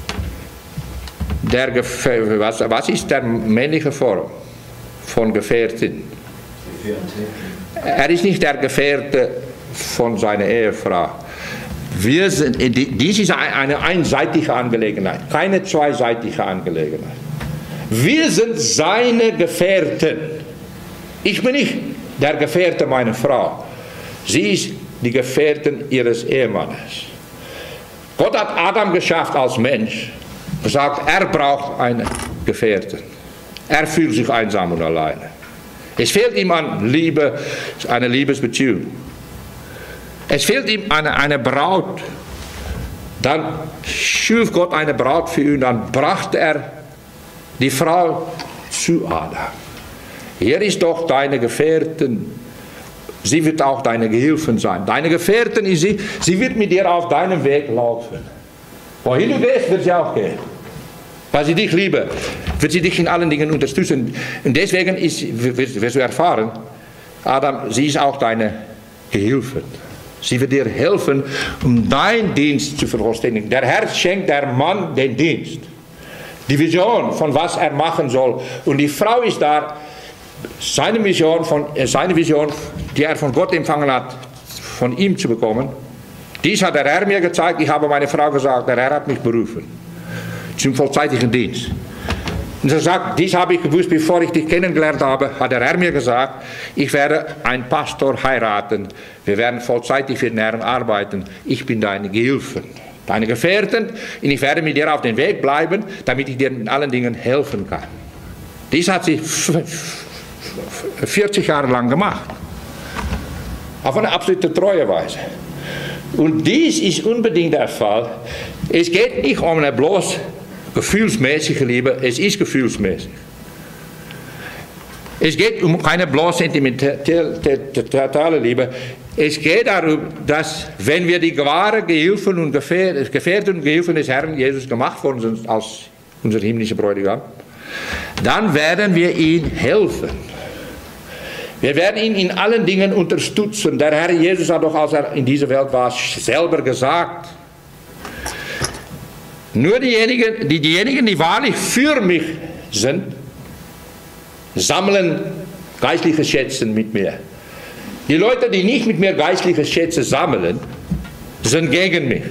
was ist der männliche Form von Gefährtin? Er ist nicht der Gefährte von seiner Ehefrau. Dies ist eine einseitige Angelegenheit, keine zweiseitige Angelegenheit. Wir sind seine Gefährten. Ich bin nicht der Gefährte meiner Frau. Sie ist die Gefährtin ihres Ehemannes. Gott hat Adam geschafft als Mensch. Gesagt, er braucht eine Gefährtin. Er fühlt sich einsam und alleine. Es fehlt ihm an Liebe, eine Liebesbeziehung. Es fehlt ihm eine Braut. Dann schuf Gott eine Braut für ihn, dann brachte er die Frau zu Adam. Hier ist doch deine Gefährtin. Sie wird auch deine Gehilfen sein. Deine Gefährtin ist sie. Sie wird mit dir auf deinem Weg laufen. Wohin du gehst, wird sie auch gehen. Weil sie dich liebe, wird sie dich in allen Dingen unterstützen. Und deswegen wirst du erfahren, Adam, sie ist auch deine Gehilfen. Sie wird dir helfen, um deinen Dienst zu vervollständigen. Der Herr schenkt der Mann den Dienst. Die Vision, von was er machen soll. Und die Frau ist da, seine Vision, die er von Gott empfangen hat, von ihm zu bekommen. Dies hat der Herr mir gezeigt, ich habe meine Frau gesagt, der Herr hat mich berufen zum vollzeitigen Dienst. Und er sagt, dies habe ich gewusst, bevor ich dich kennengelernt habe, hat der Herr mir gesagt, ich werde einen Pastor heiraten, wir werden vollzeitig für den Herrn arbeiten, ich bin deine Gehilfen, deine Gefährten, und ich werde mit dir auf den Weg bleiben, damit ich dir in allen Dingen helfen kann. Dies hat sie 40 Jahre lang gemacht, auf eine absolute treue Weise. Und dies ist unbedingt der Fall. Es geht nicht um eine bloß gefühlsmäßige Liebe, es ist gefühlsmäßig. Es geht um keine bloß sentimentale Liebe. Es geht darum, dass wenn wir die wahre Gehilfen und Gefährten und Gehilfen des Herrn Jesus gemacht worden sind als unser himmlischer Bräutigam, dann werden wir ihm helfen. Wir werden ihn in allen Dingen unterstützen. Der Herr Jesus hat doch, als er in dieser Welt war, selber gesagt, nur diejenigen, die wahrlich für mich sind, sammeln geistliche Schätze mit mir. Die Leute, die nicht mit mir geistliche Schätze sammeln, sind gegen mich.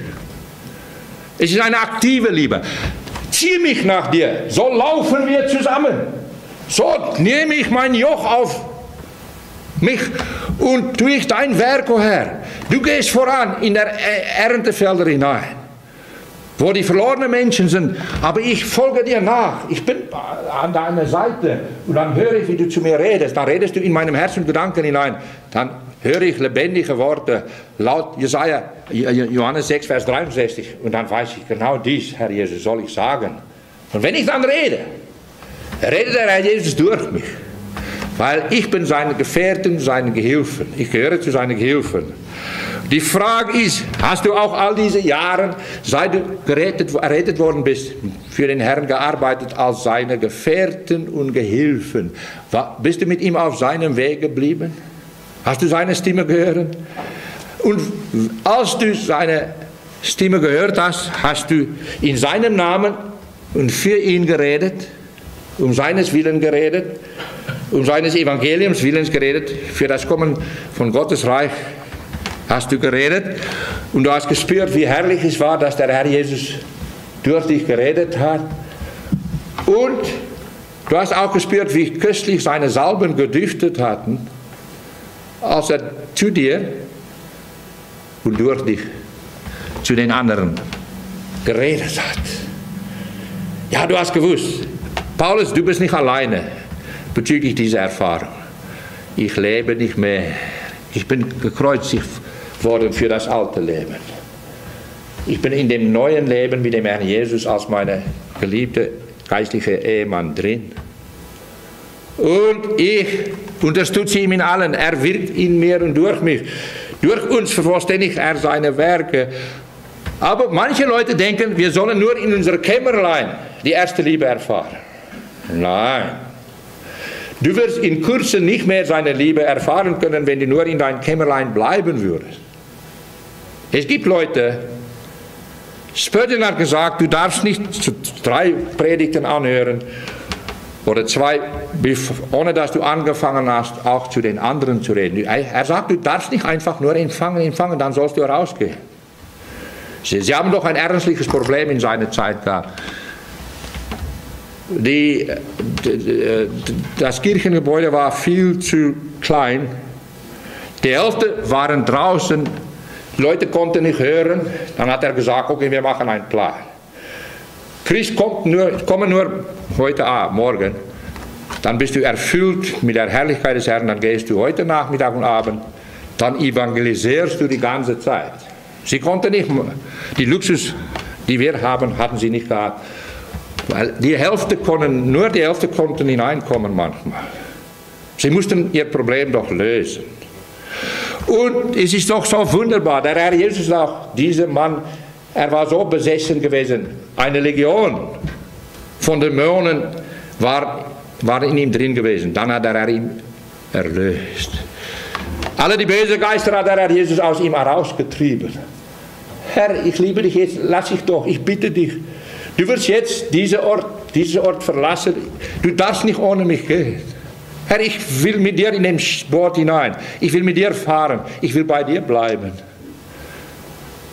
Es ist eine aktive Liebe. Zieh mich nach dir, so laufen wir zusammen. So nehme ich mein Joch auf mich und tue ich dein Werk, o Herr. Du gehst voran in der Erntefelder hinein, wo die verlorenen Menschen sind, aber ich folge dir nach. Ich bin an deiner Seite und dann höre ich, wie du zu mir redest. Dann redest du in meinem Herzen und Gedanken hinein. Dann höre ich lebendige Worte, laut Jesaja, Johannes 6, Vers 63. Und dann weiß ich genau dies, Herr Jesus, soll ich sagen. Und wenn ich dann rede, redet der Herr Jesus durch mich. Weil ich bin seine Gefährten, seine Gehilfen. Ich gehöre zu seinen Gehilfen. Die Frage ist, hast du auch all diese Jahre, seit du errettet worden bist, für den Herrn gearbeitet als seine Gefährten und Gehilfen? Bist du mit ihm auf seinem Weg geblieben? Hast du seine Stimme gehört? Und als du seine Stimme gehört hast, hast du in seinem Namen und für ihn geredet, um seines Willen geredet, um seines Evangeliums Willens geredet, für das Kommen von Gottes Reich hast du geredet und du hast gespürt, wie herrlich es war, dass der Herr Jesus durch dich geredet hat. Und du hast auch gespürt, wie köstlich seine Salben geduftet hatten, als er zu dir und durch dich zu den anderen geredet hat. Ja, du hast gewusst, Paulus, du bist nicht alleine bezüglich dieser Erfahrung. Ich lebe nicht mehr. Ich bin gekreuzigt worden für das alte Leben. Ich bin in dem neuen Leben mit dem Herrn Jesus als meine geliebte geistliche Ehemann drin. Und ich unterstütze ihn in allen. Er wirkt in mir und durch mich. Durch uns vervollständigt er seine Werke. Aber manche Leute denken, wir sollen nur in unser Kämmerlein die erste Liebe erfahren. Nein. Du wirst in Kürze nicht mehr seine Liebe erfahren können, wenn du nur in dein Kämmerlein bleiben würdest. Es gibt Leute, Spurgeon hat gesagt, du darfst nicht 3 Predigten anhören oder 2, ohne dass du angefangen hast, auch zu den anderen zu reden. Er sagt, du darfst nicht einfach nur empfangen, dann sollst du rausgehen. Sie haben doch ein ernstliches Problem in seiner Zeit gehabt. Das Kirchengebäude war viel zu klein. Die Hälfte waren draußen, die Leute konnten nicht hören. Dann hat er gesagt, okay, wir machen einen Plan. Christ kommen nur heute Abend, morgen. Dann bist du erfüllt mit der Herrlichkeit des Herrn. Dann gehst du heute Nachmittag und Abend. Dann evangelisierst du die ganze Zeit. Sie konnten nicht, die Luxus, die wir haben, hatten sie nicht gehabt. Weil nur die Hälfte konnten hineinkommen manchmal. Sie mussten ihr Problem doch lösen. Und es ist doch so wunderbar, der Herr Jesus auch, dieser Mann, er war so besessen gewesen. Eine Legion von Dämonen war in ihm drin gewesen. Dann hat der Herr ihn erlöst. Alle die bösen Geister hat der Herr Jesus aus ihm herausgetrieben. Herr, ich liebe dich jetzt, lass ich doch, ich bitte dich. Du wirst jetzt diesen Ort verlassen. Du darfst nicht ohne mich gehen. Herr, ich will mit dir in den Boot hinein. Ich will mit dir fahren. Ich will bei dir bleiben.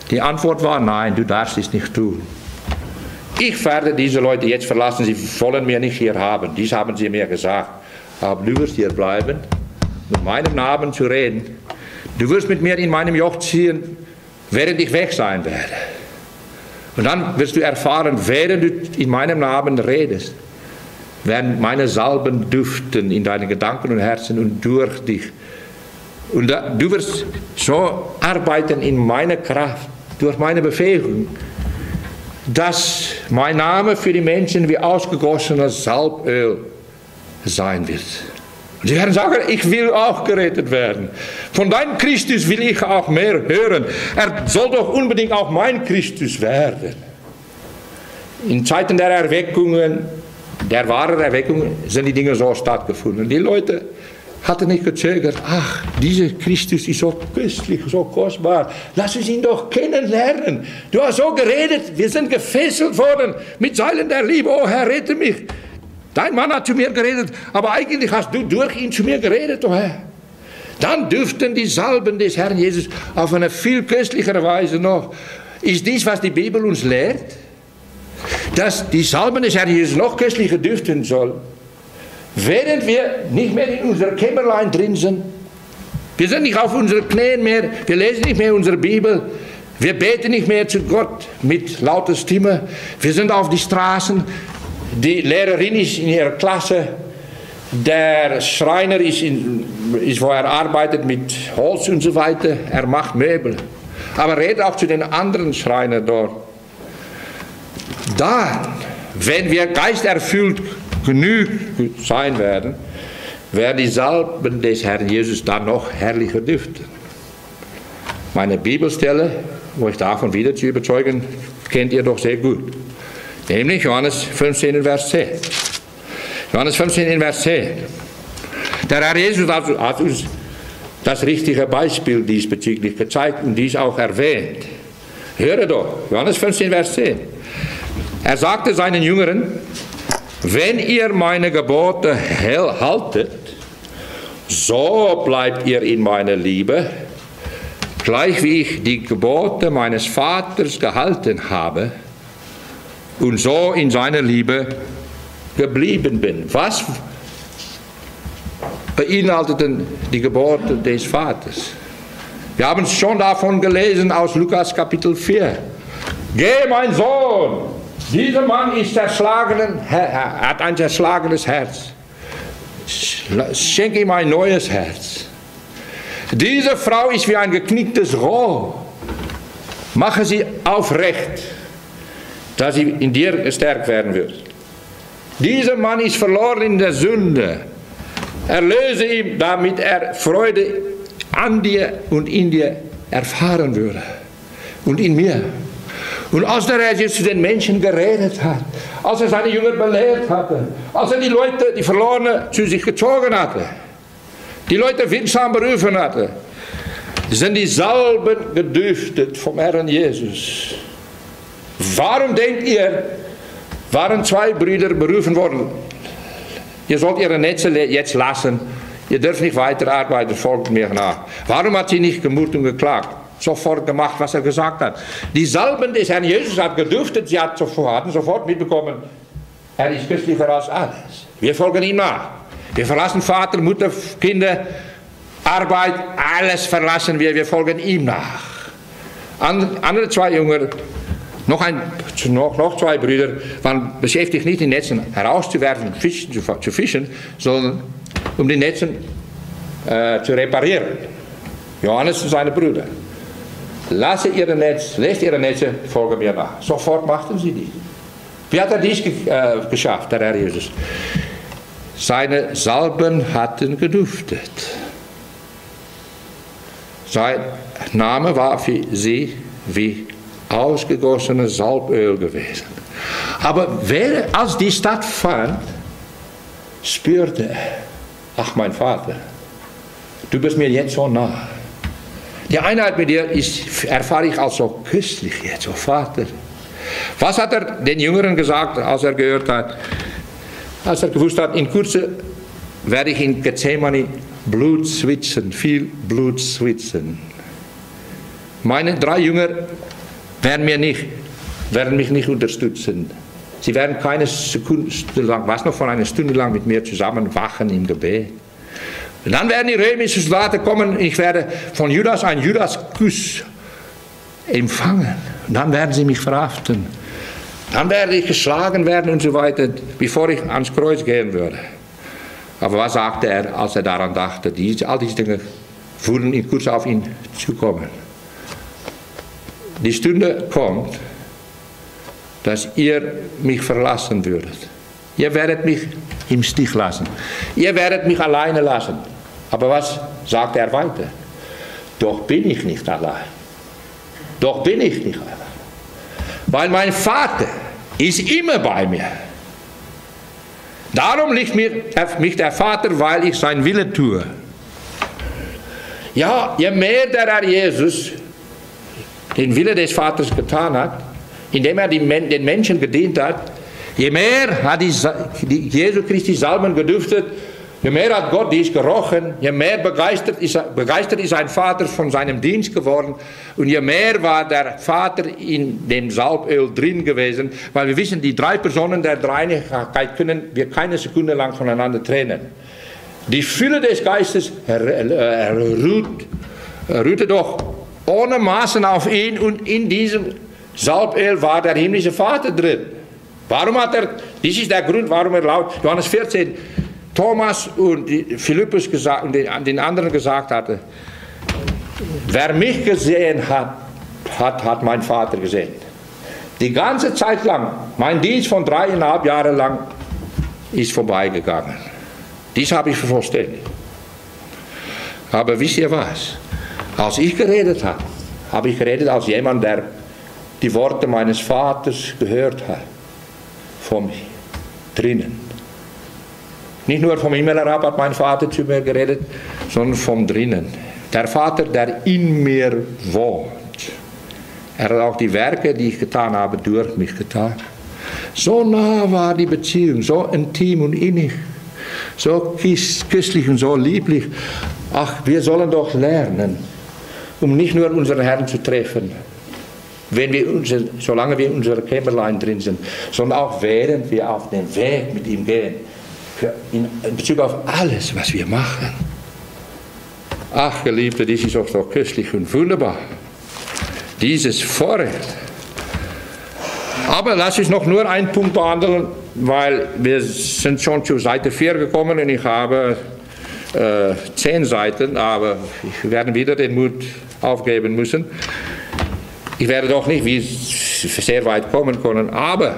Die Antwort war, nein, du darfst es nicht tun. Ich werde diese Leute jetzt verlassen, sie wollen mich nicht hier haben. Dies haben sie mir gesagt. Aber du wirst hier bleiben, mit meinem Namen zu reden. Du wirst mit mir in meinem Joch ziehen, während ich weg sein werde. Und dann wirst du erfahren, während du in meinem Namen redest, werden meine Salben duften in deinen Gedanken und Herzen und durch dich. Und du wirst so arbeiten in meiner Kraft, durch meine Befähigung, dass mein Name für die Menschen wie ausgegossenes Salböl sein wird. Und sie werden sagen, ich will auch gerettet werden. Von deinem Christus will ich auch mehr hören. Er soll doch unbedingt auch mein Christus werden. In Zeiten der Erweckungen, der wahren Erweckungen, sind die Dinge so stattgefunden. Die Leute hatten nicht gezögert, ach, dieser Christus ist so köstlich, so kostbar. Lass uns ihn doch kennenlernen. Du hast so geredet, wir sind gefesselt worden mit Seilen der Liebe. Oh Herr, rette mich. Dein Mann hat zu mir geredet, aber eigentlich hast du durch ihn zu mir geredet, oh Herr. Dann dürften die Salben des Herrn Jesus auf eine viel köstlichere Weise noch. Ist dies, was die Bibel uns lehrt? Dass die Salben des Herrn Jesus noch köstlicher dürften sollen, während wir nicht mehr in unserer Kämmerlein drin sind. Wir sind nicht auf unseren Knien mehr, wir lesen nicht mehr unsere Bibel, wir beten nicht mehr zu Gott mit lauter Stimme, wir sind auf die Straßen, die Lehrerin ist in ihrer Klasse, der Schreiner ist, wo er arbeitet mit Holz und so weiter, er macht Möbel. Aber redet auch zu den anderen Schreinern dort. Dann, wenn wir geisterfüllt genug sein werden, werden die Salben des Herrn Jesus dann noch herrlicher duften. Meine Bibelstelle, wo ich davon wieder zu überzeugen, kennt ihr doch sehr gut. Nämlich Johannes 15 in Vers 10. Johannes 15 in Vers 10. Der Herr Jesus hat uns das richtige Beispiel diesbezüglich gezeigt und dies auch erwähnt. Höre doch, Johannes 15 Vers 10. Er sagte seinen Jüngern, wenn ihr meine Gebote haltet, so bleibt ihr in meiner Liebe, gleich wie ich die Gebote meines Vaters gehalten habe und so in seiner Liebe geblieben bin. Was beinhalteten die Gebote des Vaters? Wir haben schon davon gelesen aus Lukas Kapitel 4. Geh, mein Sohn, dieser Mann ist zerschlagen, hat ein zerschlagenes Herz. Schenke ihm ein neues Herz. Diese Frau ist wie ein geknicktes Rohr. Mache sie aufrecht, dass sie in dir gestärkt werden wird. Dieser Mann ist verloren in der Sünde. Erlöse ihn, damit er Freude an dir und in dir erfahren würde. Und in mir. Und als der Herr Jesus zu den Menschen geredet hat, als er seine Jünger belehrt hatte, als er die Leute, die Verlorenen, zu sich gezogen hatte, die Leute wirksam berufen hatte, sind die Salben gedüftet vom Herrn Jesus. Warum denkt ihr, waren zwei Brüder berufen worden? Ihr sollt ihre Netze jetzt lassen, ihr dürft nicht weiterarbeiten, folgt mir nach. Warum hat sie nicht gemurrt und geklagt? Sofort gemacht, was er gesagt hat. Die Salben des Herrn Jesus hat geduftet, sie hatten sofort mitbekommen, er ist köstlicher als alles. Wir folgen ihm nach. Wir verlassen Vater, Mutter, Kinder, Arbeit, alles verlassen wir folgen ihm nach. Andere zwei Jünger, noch zwei Brüder, waren beschäftigt, nicht die Netzen herauszuwerfen, zu fischen, sondern um die Netzen zu reparieren. Johannes und seine Brüder. Lest ihre Netze, folgen mir nach. Sofort machten sie dies. Wie hat er dies geschafft, der Herr Jesus? Seine Salben hatten geduftet. Sein Name war für sie wie ausgegossenes Salböl gewesen. Aber als dies stattfand, spürte er, ach mein Vater, du bist mir jetzt so nah. Die Einheit mit dir erfahre ich als so köstlich jetzt, oh Vater. Was hat er den Jüngeren gesagt, als er gehört hat? Als er gewusst hat, in Kürze werde ich in Gethsemane viel Blut schwitzen. Meine drei Jünger werden mich nicht unterstützen. Sie werden keine Sekunde lang, was noch von einer Stunde lang mit mir zusammen wachen im Gebet. Und dann werden die römischen Soldaten kommen, ich werde von Judas einen Judaskuss empfangen. Und dann werden sie mich verhaften. Dann werde ich geschlagen werden und so weiter, bevor ich ans Kreuz gehen würde. Aber was sagte er, als er daran dachte? All diese Dinge wurden kurz auf ihn zukommen. Die Stunde kommt, dass ihr mich verlassen würdet. Ihr werdet mich im Stich lassen. Ihr werdet mich alleine lassen. Aber was sagt er weiter? Doch bin ich nicht allein. Doch bin ich nicht allein. Weil mein Vater ist immer bei mir. Darum liebt mich der Vater, weil ich sein Wille tue. Ja, je mehr der Herr Jesus den Wille des Vaters getan hat, indem er den Menschen gedient hat, je mehr hat Jesu Christi Salben geduftet, je mehr hat Gott dies gerochen, je mehr begeistert ist ein Vater von seinem Dienst geworden und je mehr war der Vater in dem Salböl drin gewesen, weil wir wissen, die 3 Personen der Dreieinigkeit können wir keine Sekunde lang voneinander trennen. Die Fülle des Geistes ruhte doch ohne Maßen auf ihn und in diesem Salböl war der himmlische Vater drin. Warum hat er, dies ist der Grund, warum er laut Johannes 14 Thomas und Philippus gesagt und den anderen gesagt hatte, wer mich gesehen hat, hat mein Vater gesehen. Die ganze Zeit lang, mein Dienst von 3,5 Jahren lang ist vorbeigegangen. Dies habe ich verstanden. Aber wisst ihr was? Als ich geredet habe ich geredet als jemand, der die Worte meines Vaters gehört hat. Von drinnen. Nicht nur vom Himmel herab hat mein Vater zu mir geredet, sondern von drinnen. Der Vater, der in mir wohnt. Er hat auch die Werke, die ich getan habe, durch mich getan. So nah war die Beziehung, so intim und innig, so küsslich und so lieblich. Ach, wir sollen doch lernen, um nicht nur unseren Herrn zu treffen, solange wir in unserer Kämmerlein drin sind, sondern auch während wir auf den Weg mit ihm gehen, in Bezug auf alles, was wir machen. Ach, Geliebte, dies ist auch so köstlich und wunderbar. Dieses Vorrecht. Aber lass uns noch nur einen Punkt behandeln, weil wir sind schon zur Seite 4 gekommen und ich habe 10 Seiten, aber wir werden wieder den Mut aufgeben müssen. Ich werde doch nicht sehr weit kommen können, aber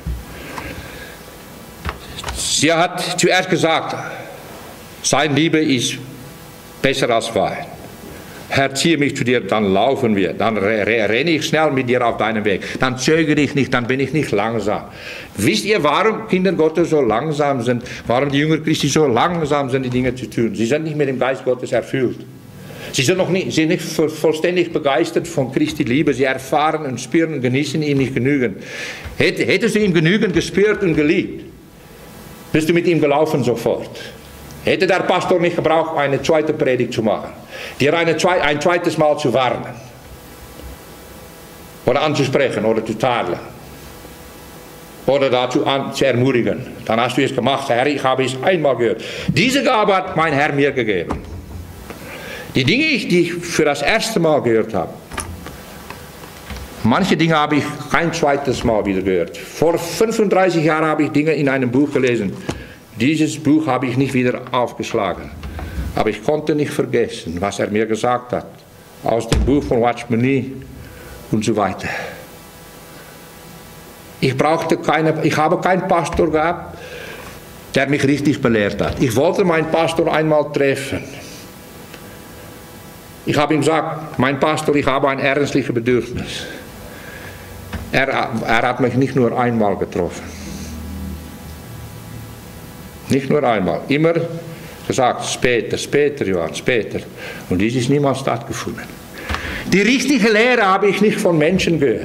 sie hat zuerst gesagt, seine Liebe ist besser als Wein. Herr, ziehe mich zu dir, dann laufen wir, dann renne ich schnell mit dir auf deinem Weg, dann zögere ich nicht, dann bin ich nicht langsam. Wisst ihr, warum Kinder Gottes so langsam sind, warum die Jünger Christi so langsam sind, die Dinge zu tun? Sie sind nicht mit dem Geist Gottes erfüllt. Sie sind nicht vollständig begeistert von Christi Liebe. Sie erfahren und spüren und genießen ihn nicht genügend. Hättest du ihn genügend gespürt und geliebt, bist du mit ihm gelaufen sofort. Hätte der Pastor nicht gebraucht, eine zweite Predigt zu machen, dir ein zweites Mal zu warnen oder anzusprechen oder zu tadeln oder dazu zu ermutigen. Dann hast du es gemacht, Herr, ich habe es einmal gehört. Diese Gabe hat mein Herr mir gegeben. Die Dinge, die ich für das erste Mal gehört habe, manche Dinge habe ich kein zweites Mal wieder gehört. Vor 35 Jahren habe ich Dinge in einem Buch gelesen. Dieses Buch habe ich nicht wieder aufgeschlagen. Aber ich konnte nicht vergessen, was er mir gesagt hat. Aus dem Buch von Watchman Nee und so weiter. Ich habe keinen Pastor gehabt, der mich richtig belehrt hat. Ich wollte meinen Pastor einmal treffen. Ich habe ihm gesagt, mein Pastor, ich habe ein ernstliches Bedürfnis. Er hat mich nicht nur einmal getroffen. Nicht nur einmal. Immer gesagt, später, Johann, später. Und dies ist niemals stattgefunden. Die richtige Lehre habe ich nicht von Menschen gehört,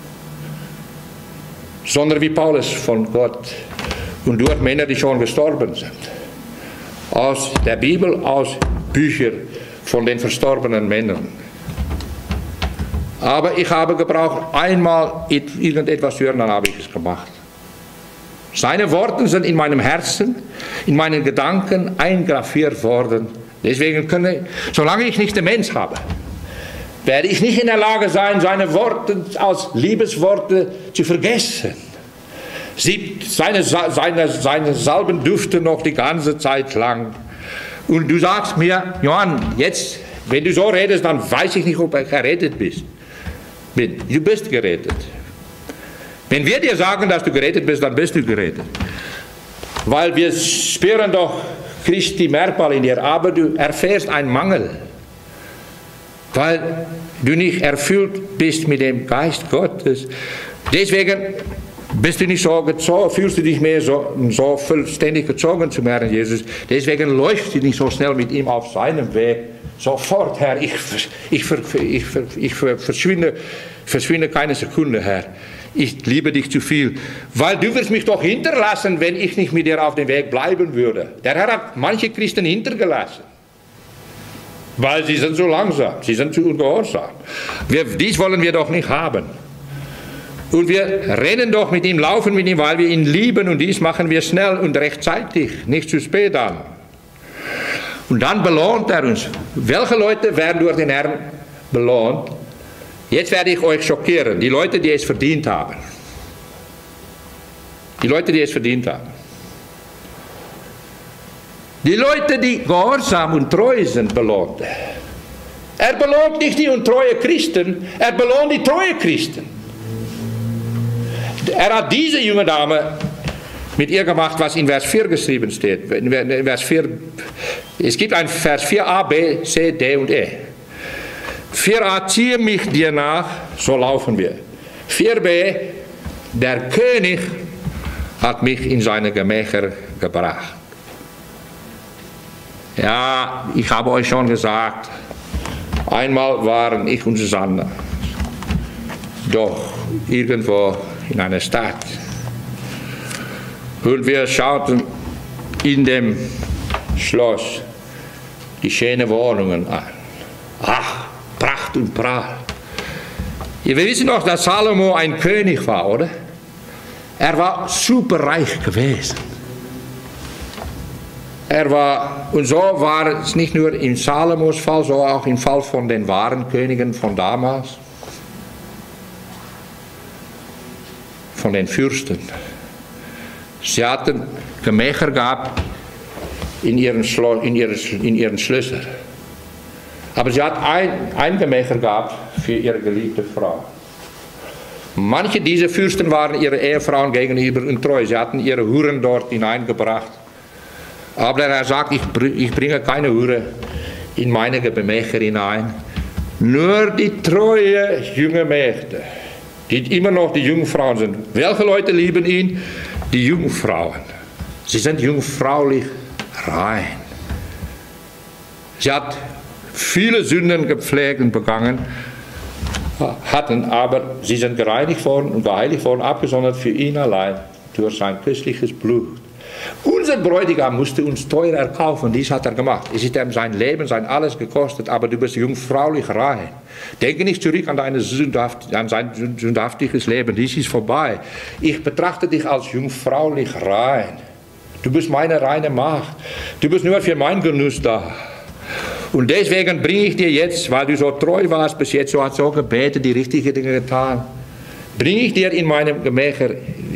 sondern wie Paulus von Gott und durch Männer, die schon gestorben sind. Aus der Bibel, aus Büchern von den verstorbenen Männern. Aber ich habe gebraucht, einmal irgendetwas hören, dann habe ich es gemacht. Seine Worte sind in meinem Herzen, in meinen Gedanken eingraviert worden. Deswegen solange ich nicht Demenz habe, werde ich nicht in der Lage sein, seine Worte als Liebesworte zu vergessen. Seine Salben duften noch die ganze Zeit lang. Und du sagst mir, Johann, jetzt, wenn du so redest, dann weiß ich nicht, ob ich gerettet bist. Du bist gerettet. Wenn wir dir sagen, dass du gerettet bist, dann bist du gerettet. Weil wir spüren doch Christi Merkmal in dir, aber du erfährst einen Mangel. Weil du nicht erfüllt bist mit dem Geist Gottes. Deswegen bist du nicht so gezogen, fühlst du dich mehr so vollständig gezogen zum Herrn Jesus. Deswegen läufst du nicht so schnell mit ihm auf seinem Weg. Sofort, Herr, ich verschwinde keine Sekunde, Herr. Ich liebe dich zu viel. Weil du wirst mich doch hinterlassen, wenn ich nicht mit dir auf dem Weg bleiben würde. Der Herr hat manche Christen hintergelassen. Weil sie sind so langsam, sie sind zu ungehorsam. Dies wollen wir doch nicht haben. Und wir rennen doch mit ihm, laufen mit ihm, weil wir ihn lieben. Und dies machen wir schnell und rechtzeitig, nicht zu spät an. Und dann belohnt er uns. Welche Leute werden durch den Herrn belohnt? Jetzt werde ich euch schockieren. Die Leute, die es verdient haben. Die Leute, die es verdient haben. Die Leute, die gehorsam und treu sind, belohnt er. Er belohnt nicht die untreue Christen, er belohnt die treue Christen. Er hat diese junge Dame mit ihr gemacht, was in Vers 4 geschrieben steht. In Vers 4, es gibt ein Vers 4a, b, c, d und e. 4a, ziehe mich dir nach, so laufen wir. 4b, der König hat mich in seine Gemächer gebracht. Ja, ich habe euch schon gesagt, einmal waren ich und Susanne doch irgendwo in einer Stadt. Und wir schauten in dem Schloss die schönen Wohnungen an. Ach, Pracht und Prahl. Wir wissen doch, dass Salomo ein König war, oder? Er war superreich gewesen. Und so war es nicht nur in Salomos Fall, so auch im Fall von den wahren Königen von damals. Von den Fürsten. Sie hatten Gemächer gehabt in ihren Schlössern. Aber sie hat ein Gemächer gehabt für ihre geliebte Frau. Manche dieser Fürsten waren ihre Ehefrauen gegenüber untreu. Sie hatten ihre Huren dort hineingebracht. Aber er sagt, ich bringe keine Hure in meine Gemächer hinein. Nur die treue junge Mägde, die immer noch die Jungfrauen sind. Welche Leute lieben ihn? Die Jungfrauen. Sie sind jungfraulich rein. Sie hat viele Sünden gepflegt und begangen, aber sie sind gereinigt worden und geheiligt worden, abgesondert für ihn allein durch sein köstliches Blut. Unser Bräutigam musste uns teuer erkaufen, dies hat er gemacht. Es ist ihm sein Leben, sein alles gekostet, aber du bist jungfraulich rein. Denke nicht zurück an an sein sündhaftiges Leben, dies ist vorbei. Ich betrachte dich als jungfraulich rein. Du bist meine reine Magd. Du bist nur für meinen Genuss da. Und deswegen bringe ich dir jetzt, weil du so treu warst bis jetzt, so hast so gebetet, die richtigen Dinge getan, bringe ich dir in meinem Gemächer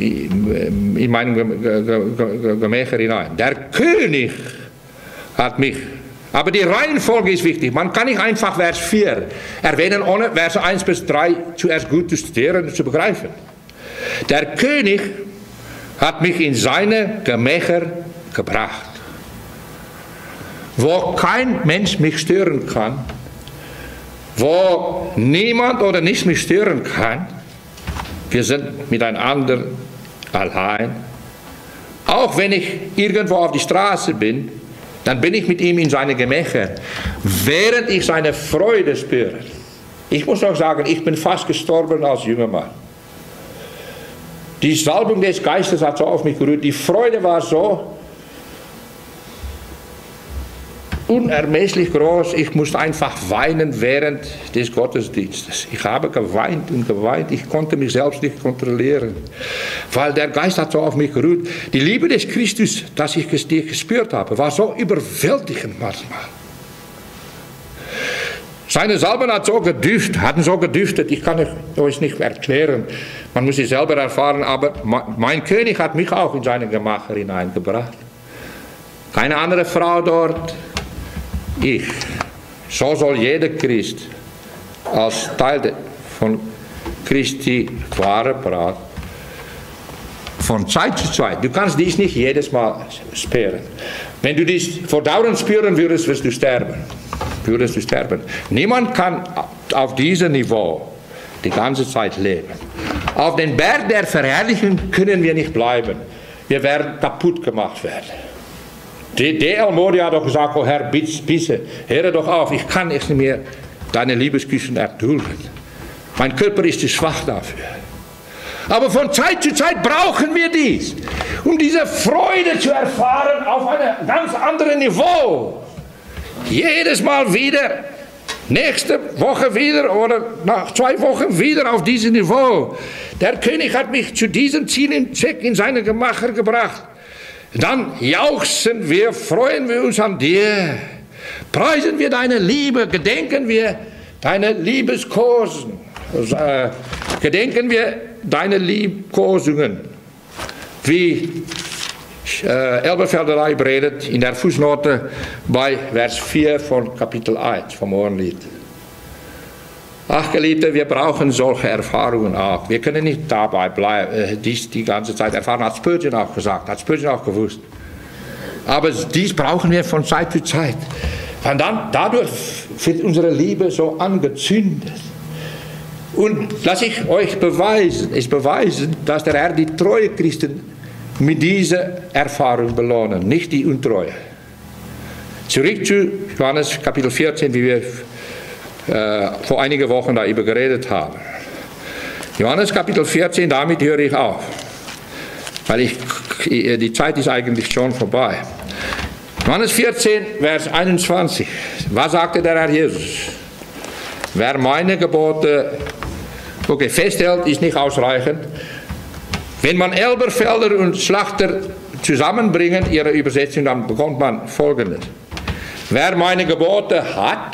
hinein. Der König hat mich. Aber die Reihenfolge ist wichtig. Man kann nicht einfach Vers 4 erwähnen, ohne Verse 1 bis 3 zuerst gut zu studieren und zu begreifen. Der König hat mich in seine Gemächer gebracht. Wo kein Mensch mich stören kann, wo niemand oder nichts mich stören kann, wir sind miteinander allein. Auch wenn ich irgendwo auf die Straße bin, dann bin ich mit ihm in seine Gemächer, während ich seine Freude spüre. Ich muss auch sagen, ich bin fast gestorben als junger Mann. Die Salbung des Geistes hat so auf mich gerührt, die Freude war so, unermesslich groß. Ich musste einfach weinen während des Gottesdienstes. Ich habe geweint und geweint. Ich konnte mich selbst nicht kontrollieren, weil der Geist hat so auf mich geruht. Die Liebe des Christus, das ich gespürt habe, war so überwältigend manchmal. Seine Salben hatten so gedüftet, ich kann euch nicht erklären. Man muss es selber erfahren, aber mein König hat mich auch in seine Gemacher hineingebracht. Keine andere Frau dort, ich. So soll jeder Christ als Teil von Christi wahre Braut von Zeit zu Zeit. Du kannst dies nicht jedes Mal spüren. Wenn du dies fortdauernd spüren würdest, wirst du sterben. Niemand kann auf diesem Niveau die ganze Zeit leben. Auf den Berg der Verherrlichung können wir nicht bleiben. Wir werden kaputt gemacht werden. D.L. Moody hat doch gesagt, oh Herr, bitte, höre doch auf, ich kann nicht mehr deine Liebesküssen erdulden. Mein Körper ist zu schwach dafür. Aber von Zeit zu Zeit brauchen wir dies, um diese Freude zu erfahren auf einem ganz anderen Niveau. Jedes Mal wieder, nächste Woche wieder oder nach 2 Wochen wieder auf diesem Niveau. Der König hat mich zu diesem Ziel im Zweck in seine Gemacher gebracht. Dann jauchzen wir, freuen wir uns an dir, preisen wir deine Liebe, gedenken wir deine Liebeskosen, gedenken wir deine Liebkosungen, wie Elberfelder redet in der Fußnote bei Vers 4 von Kapitel 1 vom Ohrenlied. Ach, Geliebte, wir brauchen solche Erfahrungen auch. Wir können nicht dabei bleiben, dies die ganze Zeit erfahren, hat Spurgeon auch gesagt, hat Spurgeon auch gewusst. Aber dies brauchen wir von Zeit zu Zeit. Und dann, dadurch wird unsere Liebe so angezündet. Und lass ich euch beweisen, dass der Herr die treue Christen mit dieser Erfahrung belohnen, nicht die Untreue. Zurück zu Johannes Kapitel 14, wie wir vor einigen Wochen darüber geredet haben. Johannes Kapitel 14, damit höre ich auf, weil die Zeit ist eigentlich schon vorbei. Johannes 14, Vers 21. Was sagte der Herr Jesus? Wer meine Gebote festhält, ist nicht ausreichend. Wenn man Elberfelder und Schlachter zusammenbringen, ihre Übersetzung, dann bekommt man Folgendes. Wer meine Gebote hat,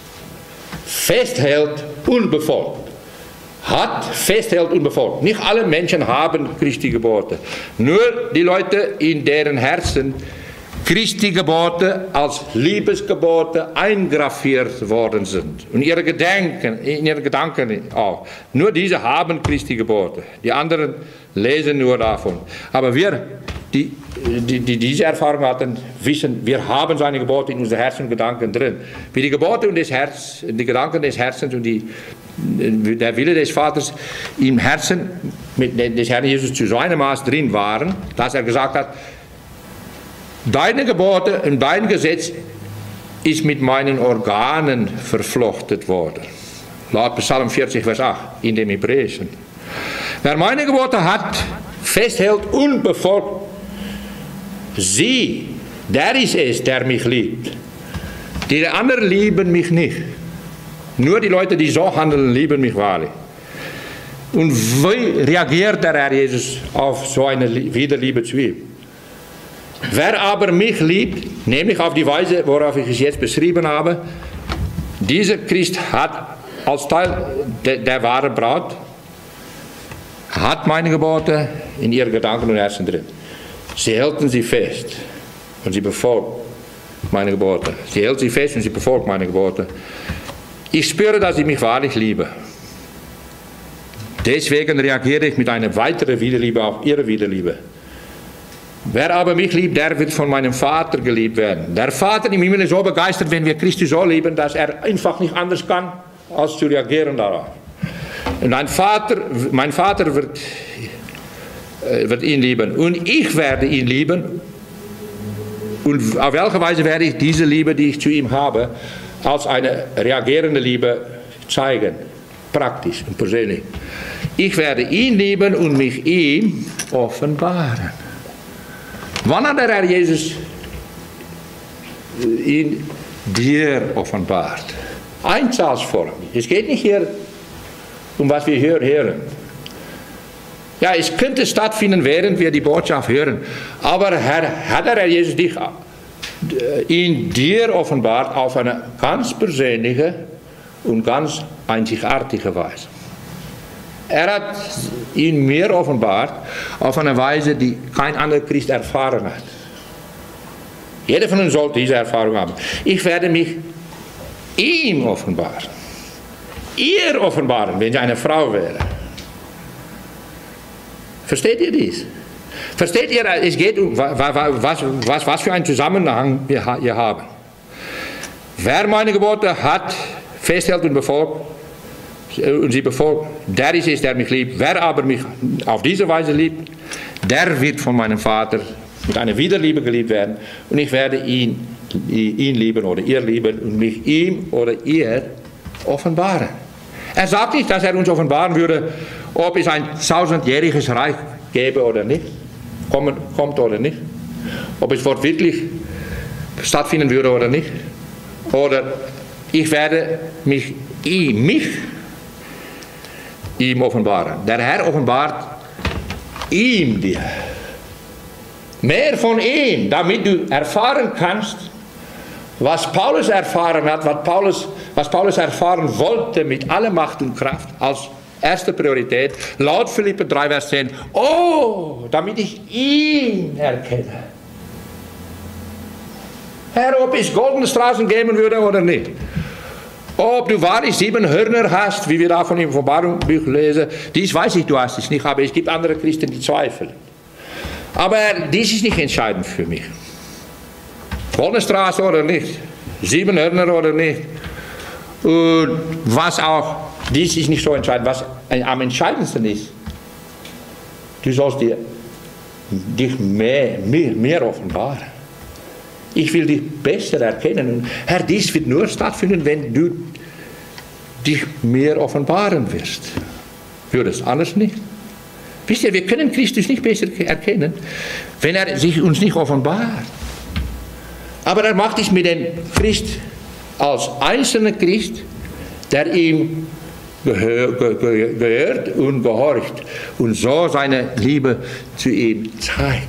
festhält und befolgt. Hat, festhält und befolgt. Nicht alle Menschen haben Christi Gebote. Nur die Leute, in deren Herzen Christi Gebote als Liebesgebote eingraviert worden sind. Und in ihre Gedanken auch. Nur diese haben Christi Gebote. Die anderen lesen nur davon. Aber wir, die diese Erfahrung hatten, wissen, wir haben seine Gebote in unseren Herzen und Gedanken drin. Wie die Gebote und die Gedanken des Herzens und der Wille des Vaters im Herzen des Herrn Jesus zu so einem Maß drin waren, dass er gesagt hat, deine Gebote und dein Gesetz ist mit meinen Organen verflochtet worden. Laut Psalm 40, Vers 8 in dem Hebräischen. Wer meine Gebote hat, festhält und befolgt, der ist es, der mich liebt. Die anderen lieben mich nicht. Nur die Leute, die so handeln, lieben mich wahrlich. Und wie reagiert der Herr Jesus auf so eine Wiederliebe zu ihm? Wer aber mich liebt, nämlich auf die Weise, worauf ich es jetzt beschrieben habe, dieser Christ hat als Teil der wahren Braut, hat meine Gebote in ihren Gedanken und Herzen drin. Sie hielten sie fest und sie befolgt meine Gebote. Sie hält sie fest und sie befolgt meine Gebote. Ich spüre, dass ich mich wahrlich liebe. Deswegen reagiere ich mit einer weiteren Wiederliebe auf ihre Wiederliebe. Wer aber mich liebt, der wird von meinem Vater geliebt werden. Der Vater im Himmel ist so begeistert, wenn wir Christus so lieben, dass er einfach nicht anders kann, als zu reagieren darauf. Und mein Vater wird ihn lieben. Und ich werde ihn lieben. Und auf welche Weise werde ich diese Liebe, die ich zu ihm habe, als eine reagierende Liebe zeigen? Praktisch und persönlich. Ich werde ihn lieben und mich ihm offenbaren. Wann hat der Herr Jesus in dir offenbart. Einzahlsform. Es geht nicht hier um was wir hier hören. Ja, es könnte stattfinden, während wir die Botschaft hören. Aber hat der Herr Jesus dich in dir offenbart auf eine ganz persönliche und ganz einzigartige Weise. Er hat ihn mir offenbart auf eine Weise, die kein anderer Christ erfahren hat. Jeder von uns sollte diese Erfahrung haben. Ich werde mich ihm offenbaren. Ihr offenbaren, wenn sie eine Frau wäre. Versteht ihr dies? Versteht ihr, es geht um, was für einen Zusammenhang wir hier haben. Wer meine Gebote hat, festhält und befolgt, und sie befolgt, der ist es, der mich liebt. Wer aber mich auf diese Weise liebt, der wird von meinem Vater mit einer Wiederliebe geliebt werden. Und ich werde ihn lieben oder ihr lieben und mich ihm oder ihr offenbaren. Er sagt nicht, dass er uns offenbaren würde, ob es ein 1000-jähriges Reich gäbe oder nicht, kommt oder nicht, ob es wirklich stattfinden würde oder nicht. Oder ich werde mich ihm offenbaren. Der Herr offenbart ihm dir. Mehr von ihm, damit du erfahren kannst, was Paulus erfahren hat, was Paulus erfahren wollte mit aller Macht und Kraft als erste Priorität, laut Philipper 3, Vers 10. Oh, damit ich ihn erkenne. Herr, ob es goldene Straßen geben würde oder nicht. Ob du wahrlich 7 Hörner hast, wie wir da von dem Offenbarungsbuch lesen, dies weiß ich, du hast es nicht, aber es gibt andere Christen, die zweifeln. Aber dies ist nicht entscheidend für mich. Goldene Straße oder nicht, 7 Hörner oder nicht. Und was auch, dies ist nicht so entscheidend. Was am entscheidendsten ist, du sollst dich mehr offenbaren. Ich will dich besser erkennen. Und Herr, dies wird nur stattfinden, wenn du dich mehr offenbaren würdest. Anders nicht. Wisst ihr, wir können Christus nicht besser erkennen, wenn er sich uns nicht offenbart. Aber er macht es mit dem Christ als einzelner Christ, der ihm gehört und gehorcht und so seine Liebe zu ihm zeigt.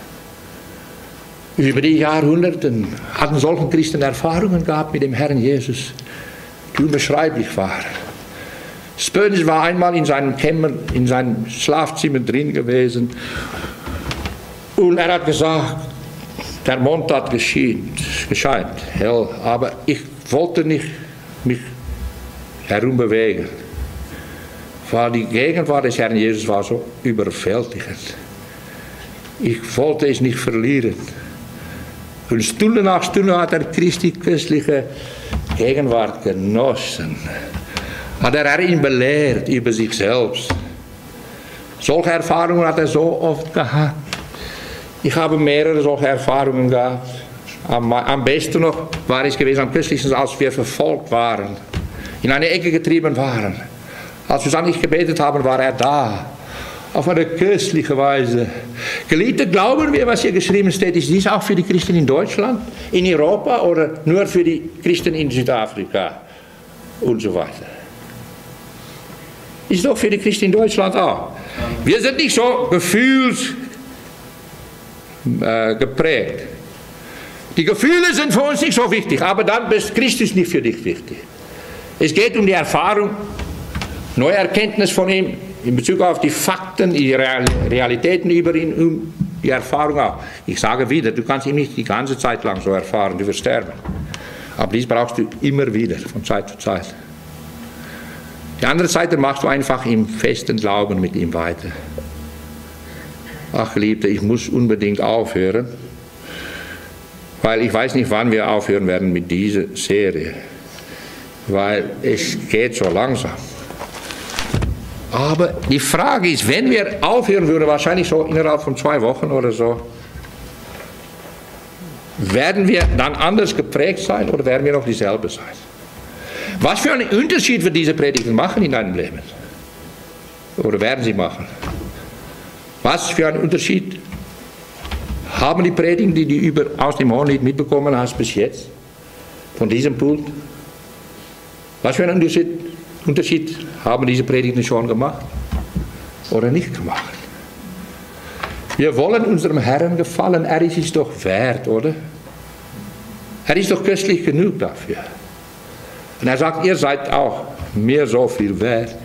Über die Jahrhunderten hatten solche Christen Erfahrungen gehabt mit dem Herrn Jesus, die unbeschreiblich waren. Spurgeon war einmal in seinem Kämmer, in seinem Schlafzimmer drin gewesen und er hat gesagt, der Mond hat gescheint, hell, aber ich wollte nicht mich herumbewegen, weil die Gegenwart des Herrn Jesus war so überwältigend. Ich wollte es nicht verlieren. Und Stunde nach Stunde hat er Christi köstliche Gegenwart genossen. Hat er ihn belehrt über sich selbst. Solche Erfahrungen hat er so oft gehabt. Ich habe mehrere solche Erfahrungen gehabt. Am besten noch war es gewesen, am köstlichsten, als wir verfolgt waren, in eine Ecke getrieben waren. Als wir dann nicht gebetet haben, war er da. Auf eine köstliche Weise. Geliebte, glauben wir, was hier geschrieben steht, ist dies auch für die Christen in Deutschland, in Europa oder nur für die Christen in Südafrika und so weiter? Ist doch für die Christen in Deutschland auch. Wir sind nicht so gefühlsgeprägt. Die Gefühle sind für uns nicht so wichtig, aber dann ist Christus nicht für dich wichtig. Es geht um die Erfahrung, neue Erkenntnis von ihm, in Bezug auf die Fakten, die Realitäten über ihn, um die Erfahrung auch. Ich sage wieder, du kannst ihn nicht die ganze Zeit lang so erfahren, du wirst sterben. Aber dies brauchst du immer wieder, von Zeit zu Zeit. Die andere Seite machst du einfach im festen Glauben mit ihm weiter. Ach, Geliebte, ich muss unbedingt aufhören, weil ich weiß nicht, wann wir aufhören werden mit dieser Serie. Weil es geht so langsam. Aber die Frage ist, wenn wir aufhören würden, wahrscheinlich so innerhalb von 2 Wochen oder so, werden wir dann anders geprägt sein oder werden wir noch dieselbe sein? Was für einen Unterschied wird diese Predigten machen in deinem Leben? Oder werden sie machen? Was für einen Unterschied Haben die Predigen, die du aus dem Hohen nicht mitbekommen hast bis jetzt, von diesem Pult, was für einen Unterschied haben diese Predigten schon gemacht oder nicht gemacht? Wir wollen unserem Herrn gefallen, er ist es doch wert, oder? Er ist doch köstlich genug dafür. Und er sagt, ihr seid auch mir so viel wert.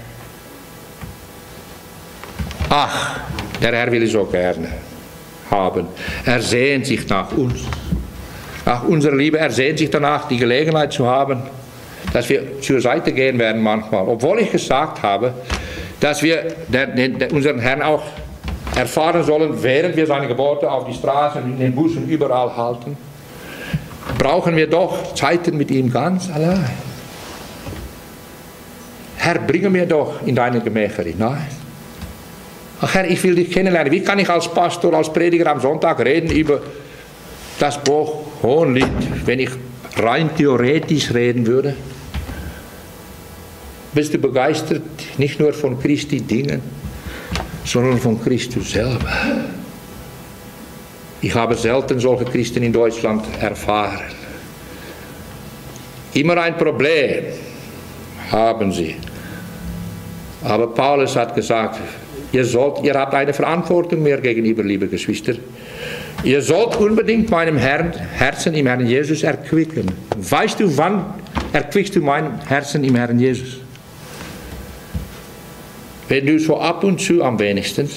Ach, der Herr will es so gerne haben. Er sehnt sich nach uns, nach unserer Liebe. Er sehnt sich danach, die Gelegenheit zu haben, dass wir zur Seite gehen werden manchmal. Obwohl ich gesagt habe, dass wir unseren Herrn auch erfahren sollen, während wir seine Gebote auf die Straßen, in den Bussen, überall halten, brauchen wir doch Zeiten mit ihm ganz allein. Herr, bringe mir doch in deine Gemächer hinein. Ach Herr, ich will dich kennenlernen. Wie kann ich als Pastor, als Prediger am Sonntag reden über das Buch Hohenlied, wenn ich rein theoretisch reden würde? Bist du begeistert, nicht nur von Christi Dingen, sondern von Christus selber? Ich habe selten solche Christen in Deutschland erfahren. Immer ein Problem haben sie. Aber Paulus hat gesagt, ihr habt eine Verantwortung mehr gegenüber, liebe Geschwister. Ihr sollt unbedingt meinem Herzen im Herrn Jesus erquicken. Weißt du, wann erquickst du mein Herzen im Herrn Jesus? Wenn du so ab und zu am wenigsten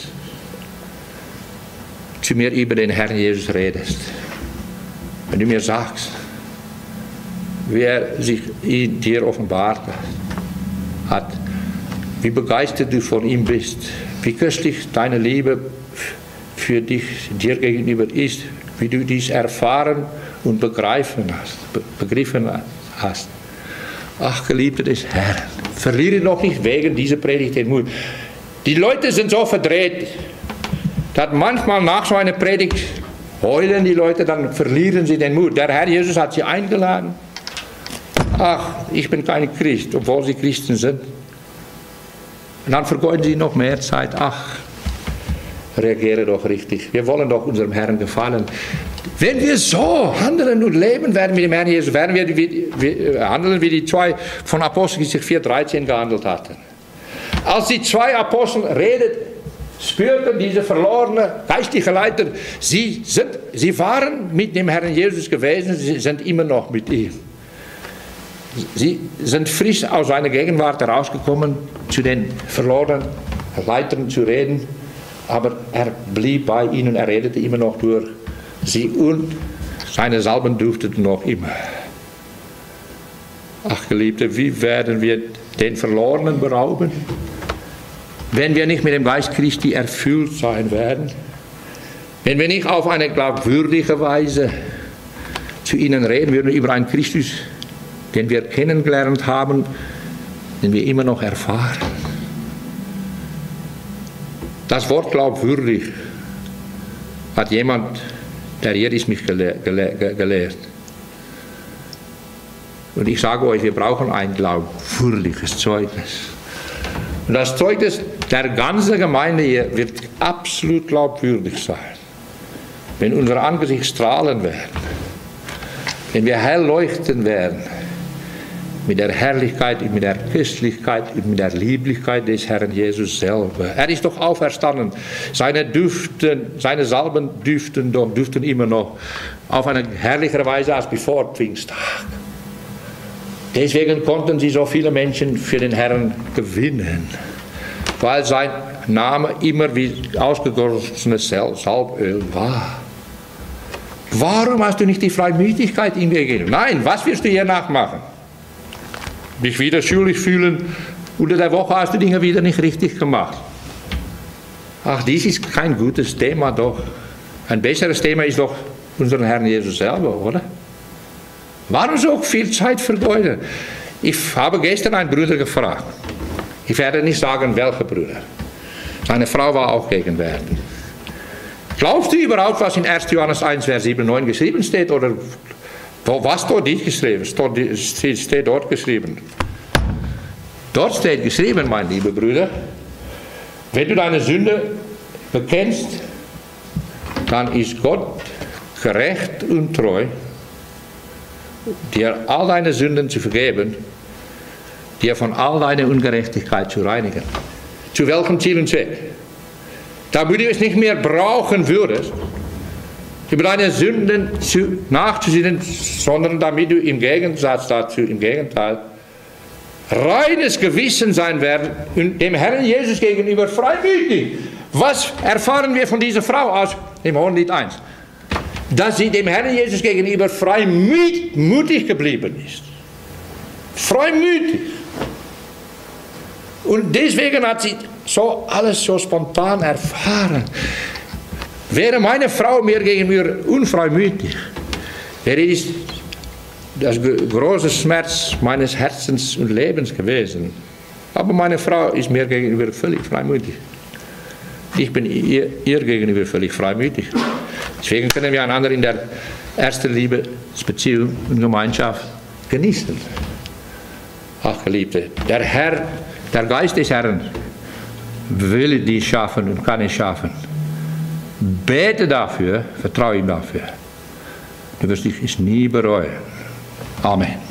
zu mir über den Herrn Jesus redest. Wenn du mir sagst, wie er sich dir offenbart hat, wie begeistert du von ihm bist, wie köstlich deine Liebe für dich, dir gegenüber ist, wie du dies erfahren und begriffen hast. Ach, Geliebte des Herrn, verliere doch nicht wegen dieser Predigt den Mut. Die Leute sind so verdreht, dass manchmal nach so einer Predigt heulen die Leute, dann verlieren sie den Mut. Der Herr Jesus hat sie eingeladen. Ach, ich bin kein Christ, obwohl sie Christen sind. Und dann vergeuden sie noch mehr Zeit. Ach, reagiere doch richtig. Wir wollen doch unserem Herrn gefallen. Wenn wir so handeln und leben werden mit dem Herrn Jesus, werden wir handeln wie die zwei von Apostelgeschichte 4,13 gehandelt hatten. Als die zwei Apostel redeten, spürten diese verlorenen geistlichen Leiter, sie waren mit dem Herrn Jesus gewesen, sie sind immer noch mit ihm. Sie sind frisch aus seiner Gegenwart herausgekommen, zu den verlorenen Leitern zu reden, aber er blieb bei ihnen, er redete immer noch durch sie und seine Salben dufteten noch immer. Ach Geliebte, wie werden wir den Verlorenen berauben, wenn wir nicht mit dem Geist Christi erfüllt sein werden, wenn wir nicht auf eine glaubwürdige Weise zu ihnen reden würden über einen Christus, den wir kennengelernt haben, den wir immer noch erfahren. Das Wort glaubwürdig hat jemand, der hier ist, mich gelehrt. Und ich sage euch, wir brauchen ein glaubwürdiges Zeugnis. Und das Zeugnis der ganzen Gemeinde hier wird absolut glaubwürdig sein. Wenn unser Angesicht strahlen werden, wenn wir hell leuchten werden, mit der Herrlichkeit und mit der Köstlichkeit und mit der Lieblichkeit des Herrn Jesus selber. Er ist doch auferstanden. Seine Salben duften immer noch auf eine herrlichere Weise als bevor Pfingsttag. Deswegen konnten sie so viele Menschen für den Herrn gewinnen, weil sein Name immer wie ausgegossenes Salböl war. Warum hast du nicht die Freimütigkeit ihm gegeben? Nein, was wirst du hier nachmachen? Dich wieder schuldig fühlen, unter der Woche hast du Dinge wieder nicht richtig gemacht. Ach, dies ist kein gutes Thema doch. Ein besseres Thema ist doch unseren Herrn Jesus selber, oder? Warum so viel Zeit vergeuden? Ich habe gestern einen Bruder gefragt. Ich werde nicht sagen, welcher Bruder. Seine Frau war auch gegenwärtig. Glaubst du überhaupt, was in 1. Johannes 1, Vers 7, 9 geschrieben steht? Oder was dort nicht geschrieben? Steht dort geschrieben. Dort steht geschrieben, mein lieber Bruder, wenn du deine Sünde bekennst, dann ist Gott gerecht und treu, dir all deine Sünden zu vergeben, dir von all deiner Ungerechtigkeit zu reinigen. Zu welchem Ziel und Zweck? Damit du es nicht mehr brauchen würdest, über deine Sünden nachzusinnen, sondern damit du im Gegensatz dazu, im Gegenteil, reines Gewissen sein werden und dem Herrn Jesus gegenüber freimütig. Was erfahren wir von dieser Frau aus dem Hohenlied 1? Dass sie dem Herrn Jesus gegenüber freimütig geblieben ist. Freimütig. Und deswegen hat sie so alles so spontan erfahren. Wäre meine Frau mir gegenüber unfreimütig, wäre dies das große Schmerz meines Herzens und Lebens gewesen. Aber meine Frau ist mir gegenüber völlig freimütig. Ich bin ihr gegenüber völlig freimütig. Deswegen können wir einander in der ersten Liebesbeziehung und Gemeinschaft genießen. Ach, Geliebte, der Herr, der Geist des Herrn will dies schaffen und kann es schaffen. Bete dafür, vertraue ihm dafür. Du wirst dich nie bereuen. Amen.